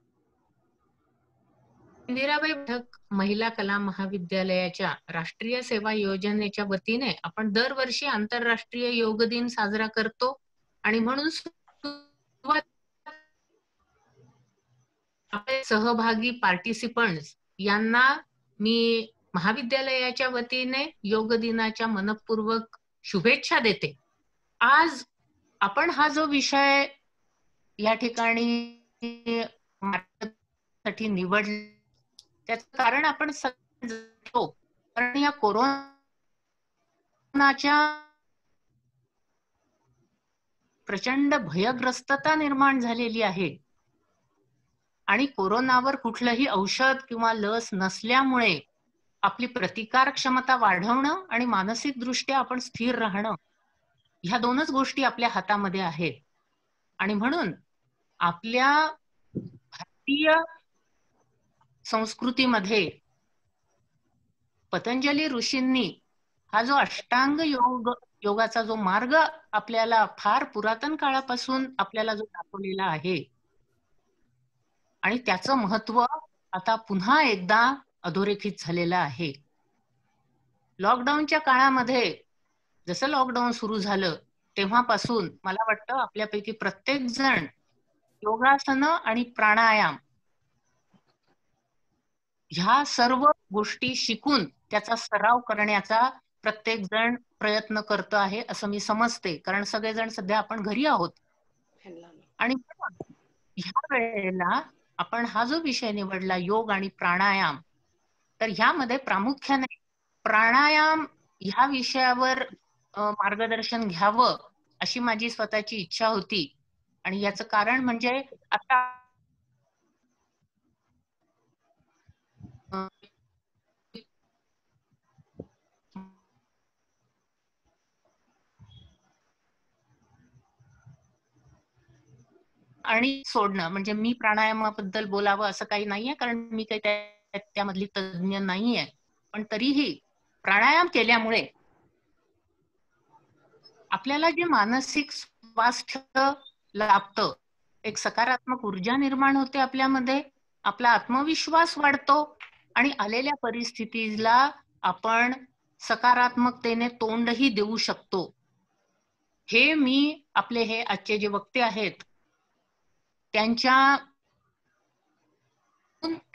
इंदिराबाई पथक महिला कला महाविद्यालयाच्या राष्ट्रीय सेवा योजनेच्या वतीने आपण दरवर्षी आंतरराष्ट्रीय योग दिन साजरा करतो आणि म्हणून आपले सहभागी पार्टिसिपंट्स यांना मी महाविद्यालयाच्या वतीने योग दिनाच्या मनपूर्वक शुभेच्छा देते. आज आपण हा जो विषय या ठिकाणी साठी निवडला त्याचं कारण आपण जाणतो. कारण या कोरोनाच्या प्रचंड भयग्रस्तता निर्माण झालेली आहे आणि कोरोनावर कुठलंही औषध किंवा लस नसल्यामुळे आपली प्रतिकार क्षमता वाढवणं आणि मानसिक दृष्ट्या आपण स्थिर राहणं ह्या दोनच गोष्टी आपल्या हातामध्ये आहेत. आणि म्हणून आपल्या भारतीय संस्कृतीमध्ये पतंजली ऋषींनी हा जो अष्टांग योगाचा जो मार्ग आपल्याला फार पुरातन काळापासून आपल्याला जो दाखवलेला आहे आणि त्याचं महत्व आता पुन्हा एकदा अधोरेखित झालेलं आहे. लॉकडाऊनच्या काळामध्ये जसं लॉकडाऊन सुरू झालं तेव्हापासून मला वाटतं आपल्यापैकी प्रत्येक जण योगासन आणि प्राणायाम ह्या सर्व गोष्टी शिकून त्याचा सराव करण्याचा प्रत्येक जण प्रयत्न करतो आहे असं मी समजते. कारण सगळेजण सध्या आपण घरी आहोत आणि ह्या वेळेला आपण हा जो विषय निवडला योग आणि प्राणायाम, तर ह्यामध्ये प्रामुख्याने प्राणायाम ह्या विषयावर मार्गदर्शन घ्यावं अशी माझी स्वतःची इच्छा होती. आणि याचं कारण म्हणजे आता आणि सोडणं म्हणजे मी प्राणायामाबद्दल बोलावं असं काही नाहीये कारण मी काही त्यामधली तज्ञ नाहीये. पण तरीही प्राणायाम केल्यामुळे आपल्याला जे मानसिक स्वास्थ्य लाभतं, एक सकारात्मक ऊर्जा निर्माण होते आपल्यामध्ये, आपला आत्मविश्वास वाढतो आणि आलेल्या परिस्थितीला आपण सकारात्मकतेने तोंडही देऊ शकतो. हे मी आपले हे आजचे जे वक्ते आहेत त्यांच्या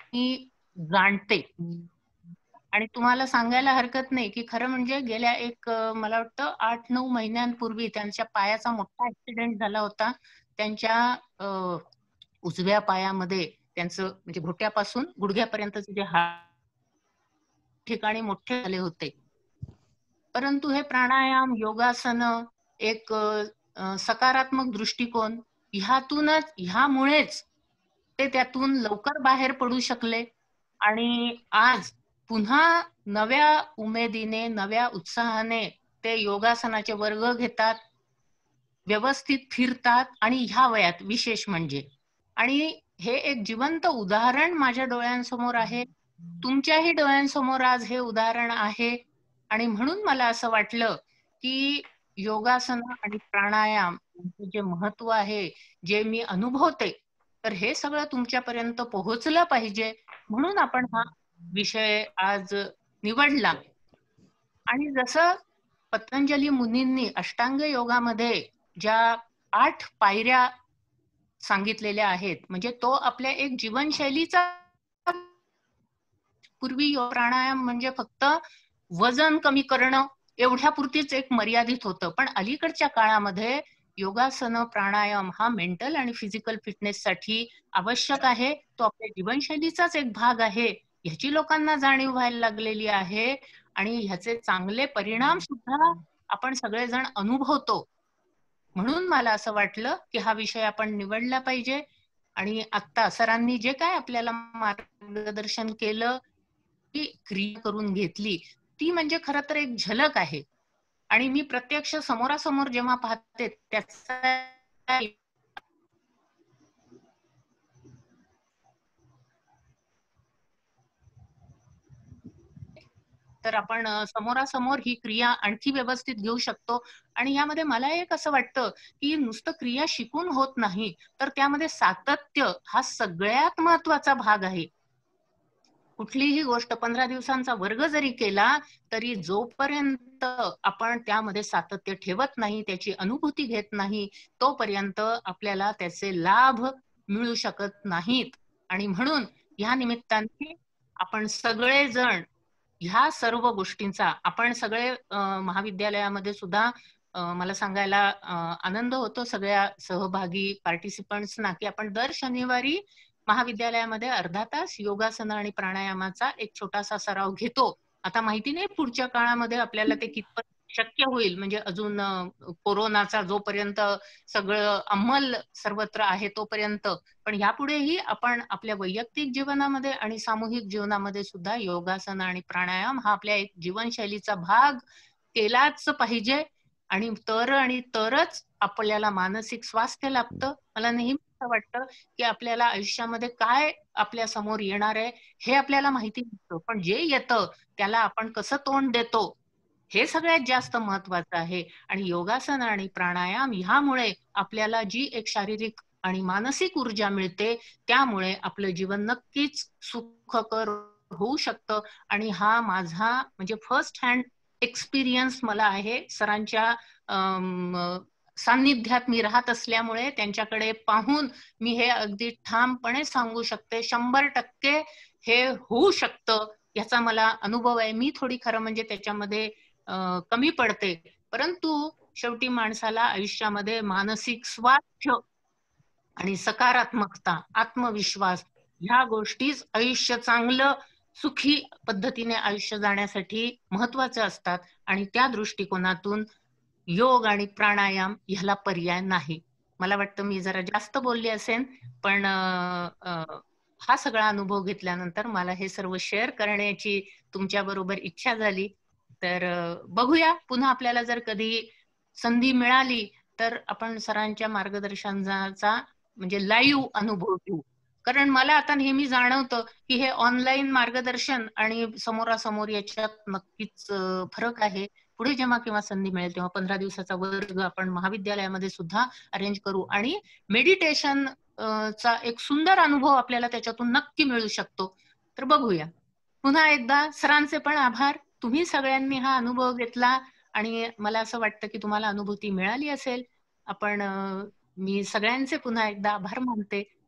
मी जाणते. आणि तुम्हाला सांगायला हरकत नाही की खरं म्हणजे गेल्या मला वाटतं 8-9 महिन्यांपूर्वी त्यांच्या पायाचा मोठा ऍक्सिडेंट झाला होता. त्यांच्या उजव्या पायामध्ये त्यांचं म्हणजे घोट्यापासून गुडघ्यापर्यंतचे जे ठिकाणी मोठे झाले होते. परंतु हे प्राणायाम, योगासन, एक सकारात्मक दृष्टिकोन ह्यामुळेच ते त्यातून लवकर बाहेर पडू शकले आणि आज पुन्हा नव्या उमेदीने, नव्या उत्साहाने ते योगासनाचे वर्ग घेतात, व्यवस्थित फिरतात आणि ह्या वयात विशेष म्हणजे. आणि हे एक जिवंत उदाहरण माझ्या डोळ्यांसमोर आहे, तुमच्याही डोळ्यांसमोर आज हे उदाहरण आहे. आणि म्हणून मला असं वाटलं की योगासन आणि प्राणायाम जे महत्व आहे, जे मी अनुभवते, तर हे सगळं तुमच्यापर्यंत पोहोचलं पाहिजे, म्हणून आपण हा विषय आज निवडला. आणि जसं पतंजली मुनींनी अष्टांग योगामध्ये ज्या 8 पायऱ्या सांगितलेल्या आहेत, म्हणजे तो आपल्या एक जीवनशैलीचा, पूर्वी प्राणायाम म्हणजे फक्त वजन कमी करणं एवढ्यापुरतीच एक मर्यादित होतं, पण अलीकडच्या काळामध्ये योगासन, प्राणायाम हा मेंटल आणि फिजिकल फिटनेससाठी आवश्यक आहे. तो आपल्या जीवनशैलीचाच एक भाग आहे, ह्याची लोकांना जाणीव व्हायला लागलेली आहे आणि ह्याचे चांगले परिणाम सुद्धा आपण सगळेजण अनुभवतो. म्हणून मला असं वाटलं की हा विषय आपण निवडला पाहिजे. आणि आता सरांनी जे काय आपल्याला मार्गदर्शन केलं, ती क्रिया करून घेतली, ती म्हणजे खरं तर एक झलक आहे. आणि मी प्रत्यक्ष समोरासमोर जेव्हा पाहते त्याचा तर आपण समोरासमोर ही क्रिया आणखी व्यवस्थित घेऊ शकतो. आणि यामध्ये मला एक असं वाटतं की नुसतं क्रिया शिकून होत नाही, तर त्यामध्ये सातत्य हा सगळ्यात महत्वाचा भाग आहे. कुठलीही गोष्ट 15 दिवसांचा वर्ग जरी केला तरी जोपर्यंत आपण त्यामध्ये सातत्य ठेवत नाही, त्याची अनुभूती घेत नाही, तोपर्यंत आपल्याला त्याचे लाभ मिळू शकत नाहीत. आणि म्हणून या निमित्ताने आपण सगळेजण ह्या सर्व गोष्टींचा, आपण सगळे महाविद्यालयामध्ये सुद्धा मला सांगायला आनंद होतो सगळ्या सहभागी पार्टिसिपंट्सना की आपण दर शनिवारी महाविद्यालयामध्ये अर्धा तास योगासन आणि प्राणायामाचा एक छोटासा सराव घेतो. आता माहिती नाही पुढच्या काळामध्ये आपल्याला ते कितपत शक्य होईल, म्हणजे अजून कोरोनाचा जोपर्यंत सगळं अंमल सर्वत्र आहे तोपर्यंत. पण यापुढेही आपण आपल्या वैयक्तिक जीवनामध्ये आणि सामूहिक जीवनामध्ये सुद्धा योगासन आणि प्राणायाम हा आपल्या एक जीवनशैलीचा भाग केलाच पाहिजे. आणि तरच आपल्याला मानसिक स्वास्थ्य लाभतं. मला नेहमी असं वाटतं की आपल्याला आयुष्यामध्ये काय आपल्या समोर येणार आहे हे आपल्याला माहिती नसतं, पण जे येतं त्याला आपण कसं तोंड देतो हे सगळ्यात जास्त महत्वाचं आहे. आणि योगासन आणि प्राणायाम ह्यामुळे आपल्याला जी एक शारीरिक आणि मानसिक ऊर्जा मिळते, त्यामुळे आपलं जीवन नक्कीच सुखकर होऊ शकतं. आणि हा माझा म्हणजे फर्स्ट हँड एक्सपिरियन्स मला आहे. सरांच्या सान्निध्यात मी राहत असल्यामुळे त्यांच्याकडे पाहून मी हे अगदी ठामपणे सांगू शकते, 100% हे होऊ शकतं याचा मला अनुभव आहे. मी थोडी खरं म्हणजे त्याच्यामध्ये कमी पडते, परंतु शेवटी माणसाला आयुष्यामध्ये मानसिक स्वास्थ्य आणि सकारात्मकता, आत्मविश्वास ह्या गोष्टीच आयुष्य चांगलं सुखी पद्धतीने आयुष्य जाण्यासाठी महत्वाचे असतात. आणि त्या दृष्टिकोनातून योग आणि प्राणायाम ह्याला पर्याय नाही. मला वाटतं मी जरा जास्त बोलली असेल, पण हा सगळा अनुभव घेतल्यानंतर मला हे सर्व शेअर करण्याची तुमच्या बरोबर इच्छा झाली. तर बघूया पुन्हा आपल्याला जर कधी संधी मिळाली तर आपण सरांच्या मार्गदर्शनाचा म्हणजे लाईव्ह अनुभव घेऊ. कारण मला आता नेहमी जाणवतं की हे ऑनलाईन मार्गदर्शन आणि समोरासमोर याच्यात नक्कीच फरक आहे. पुढे जेव्हा केव्हा संधी मिळेल तेव्हा 15 दिवसाचा वर्ग आपण महाविद्यालयामध्ये सुद्धा अरेंज करू आणि मेडिटेशन चा एक सुंदर अनुभव आपल्याला त्याच्यातून नक्की मिळू शकतो. तर बघूया. पुन्हा एकदा सरांचे पण आभार. तुम्ही सगळ्यांनी हा अनुभव घेतला आणि मला असं वाटतं की तुम्हाला अनुभूती मिळाली असेल. मी सगळ्यांचे पुन्हा एकदा आभार मानते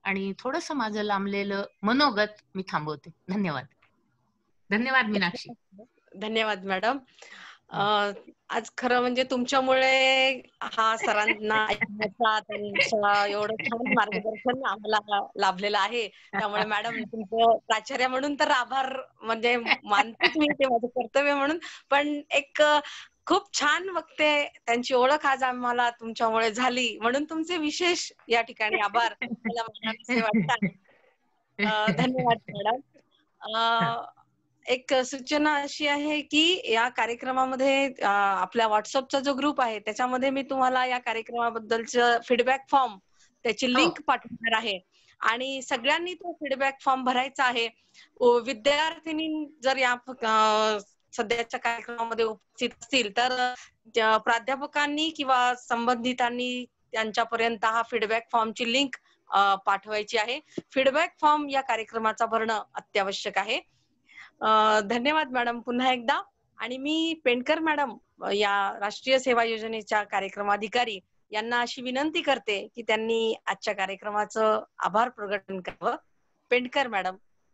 आणि थोडंसं माझं लांबलेलं मनोगत मी थांबवते. धन्यवाद. धन्यवाद मीनाक्षी. धन्यवाद मॅडम. आज खरं म्हणजे तुमच्यामुळे हा सरांना ऐकण्याचा त्यांच्या एवढं छान मार्गदर्शन आम्हाला लाभलेलं आहे. त्यामुळे मॅडम तुमचं प्राचार्य म्हणून तर आभार म्हणजे मानतेच मी, ते माझं कर्तव्य म्हणून. पण एक खूप छान वक्ते त्यांची ओळख आज आम्हाला तुमच्यामुळे झाली, म्हणून तुमचे विशेष या ठिकाणी आभार मला मानावेसे वाटतात. धन्यवाद मॅडम. एक सूचना अशी आहे की या कार्यक्रमामध्ये आपल्या व्हॉट्सअपचा जो ग्रुप आहे त्याच्यामध्ये मी तुम्हाला या कार्यक्रमाबद्दलचं फीडबॅक फॉर्म त्याची लिंक पाठवणार आहे आणि सगळ्यांनी तो फीडबॅक फॉर्म भरायचा आहे. विद्यार्थिनी जर या सध्याच्या कार्यक्रमामध्ये उपस्थित असतील तर प्राध्यापकांनी किंवा संबंधितांनी त्यांच्यापर्यंत हा फीडबॅक फॉर्मची लिंक पाठवायची आहे. फीडबॅक फॉर्म या कार्यक्रमाचा भरणं अत्यावश्यक आहे. धन्यवाद मॅडम पुन्हा एकदा. आणि मी पेंडकर मॅडम या राष्ट्रीय सेवा योजनेच्या कार्यक्रमाधिकारी यांना अशी विनंती करते की त्यांनी आजच्या कार्यक्रमाचं आभार प्रकटन करावं. पेंडकर मॅडम.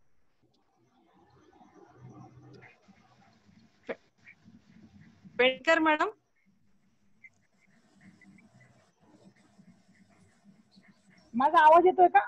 पेंडकर मॅडम. माझा आवाज येतोय का?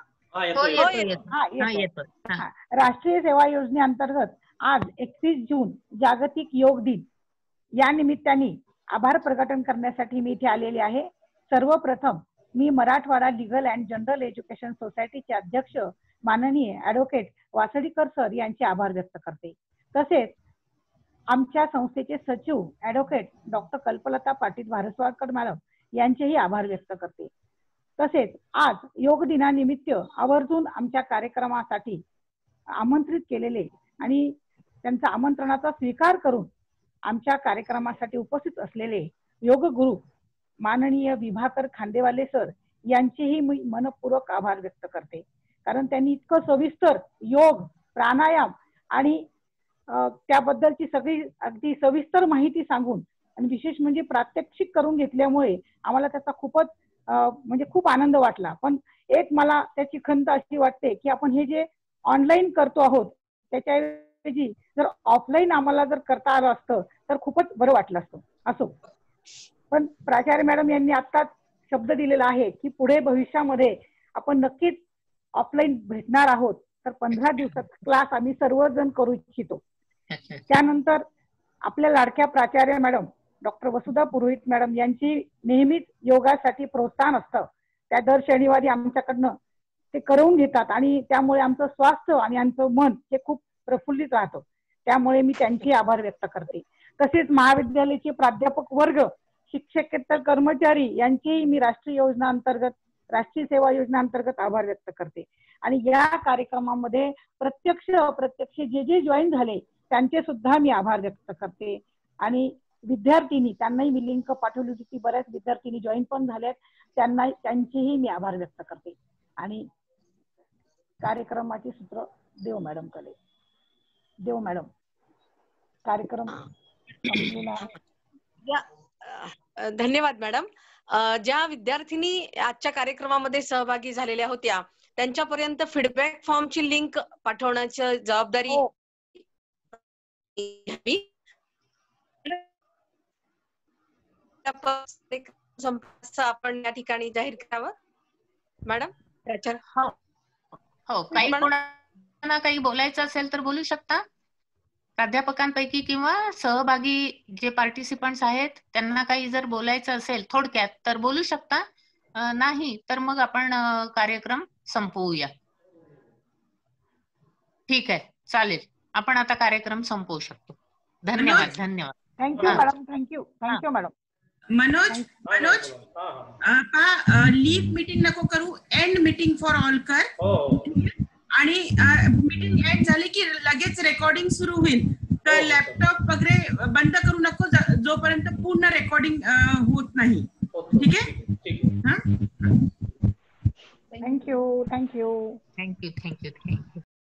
राष्ट्रीय सेवा योजनेअंतर्गत आज 31 जून जागतिक योग दिन या निमित्ताने आभार प्रकटन करण्यासाठी मी इथे आलेले आहे. सर्वप्रथम मी Marathwada legal and general education सोसायटीचे अध्यक्ष माननीय ऍडव्होकेट वासडीकर सर यांचे आभार व्यक्त करते. तसेच आमच्या संस्थेचे सचिव advocate doctor Kalpalata Patil Bharaswadkar madam यांचेही आभार व्यक्त करते. तसेच आज योग दिनानिमित्त आवर्जून आमच्या कार्यक्रमासाठी आमंत्रित केलेले आणि त्यांचा आमंत्रणाचा स्वीकार करून आमच्या कार्यक्रमासाठी उपस्थित असलेले योग गुरु माननीय विभाकर खांदेवाले सर यांचेही मी मनपूर्वक आभार व्यक्त करते. कारण त्यांनी इतकं सविस्तर योग, प्राणायाम आणि त्याबद्दलची सगळी अगदी सविस्तर माहिती सांगून आणि विशेष म्हणजे प्रात्यक्षिक करून घेतल्यामुळे आम्हाला त्याचा खूपच म्हणजे खूप आनंद वाटला. पण एक मला त्याची खंत अशी वाटते की आपण हे जे ऑनलाईन करतो आहोत त्याच्याऐवजी जर ऑफलाईन आम्हाला जर करता आलं असतं तर खूपच बरं वाटलं असतं. असो, पण प्राचार्य मॅडम यांनी आत्ताच शब्द दिलेला आहे की पुढे भविष्यामध्ये आपण नक्कीच ऑफलाईन भेटणार आहोत. तर 15 दिवसात क्लास आम्ही सर्वजण करू इच्छितो. त्यानंतर आपल्या लाडक्या प्राचार्य madam doctor Vasudha Purohit madam यांची नेहमीच योगासाठी प्रोत्साहन असतं. त्या दर शनिवारी आमच्याकडनं ते करून घेतात आणि त्यामुळे आमचं स्वास्थ्य आणि आमचं मन हे खूप प्रफुल्लित राहतं. त्यामुळे मी त्यांचे आभार व्यक्त करते. तसेच महाविद्यालयाचे प्राध्यापक वर्ग, शिक्षकेतर कर्मचारी यांचेही मी राष्ट्रीय सेवा योजना अंतर्गत आभार व्यक्त करते. आणि या कार्यक्रमामध्ये प्रत्यक्ष अप्रत्यक्ष जे जॉईन झाले त्यांचे सुद्धा मी आभार व्यक्त करते. आणि विद्यार्थिनी त्यांनाही मी लिंक पाठवली होती की बऱ्याच विद्यार्थिनी जॉईन पण झाल्यात, त्यांचेही मी आभार व्यक्त करते. आणि कार्यक्रमाचे सूत्र देव मॅडम कडे. देव मॅडम कार्यक्रम. धन्यवाद मॅडम. ज्या विद्यार्थिनी आजच्या कार्यक्रमामध्ये सहभागी झालेल्या होत्या त्यांच्यापर्यंत फीडबॅक फॉर्मची लिंक पाठवण्याची जबाबदारी आपण या ठिकाणी जाहीर करावं. मॅडम प्राचार्य. हो, काही कोणाला काही बोलायचं असेल तर बोलू शकता प्राध्यापकांपैकी किंवा सहभागी जे पार्टिसिपंट्स आहेत त्यांना काही जर बोलायचं असेल थोडक्यात तर बोलू शकता. नाही तर मग आपण कार्यक्रम संपवूया. ठीक आहे, चालेल. आपण आता कार्यक्रम संपवू शकतो. धन्यवाद. धन्यवाद. Thank you madam. Thank you madam. Manoj leave meeting नको करू, एंड मीटिंग फॉर ऑल कर. आणि मीटिंग एंड झाली की लगेच रेकॉर्डिंग सुरू होईल. तर लॅपटॉप वगैरे बंद करू नको जोपर्यंत पूर्ण रेकॉर्डिंग होत नाही. ठीक आहे. थँक्यू. थँक्यू.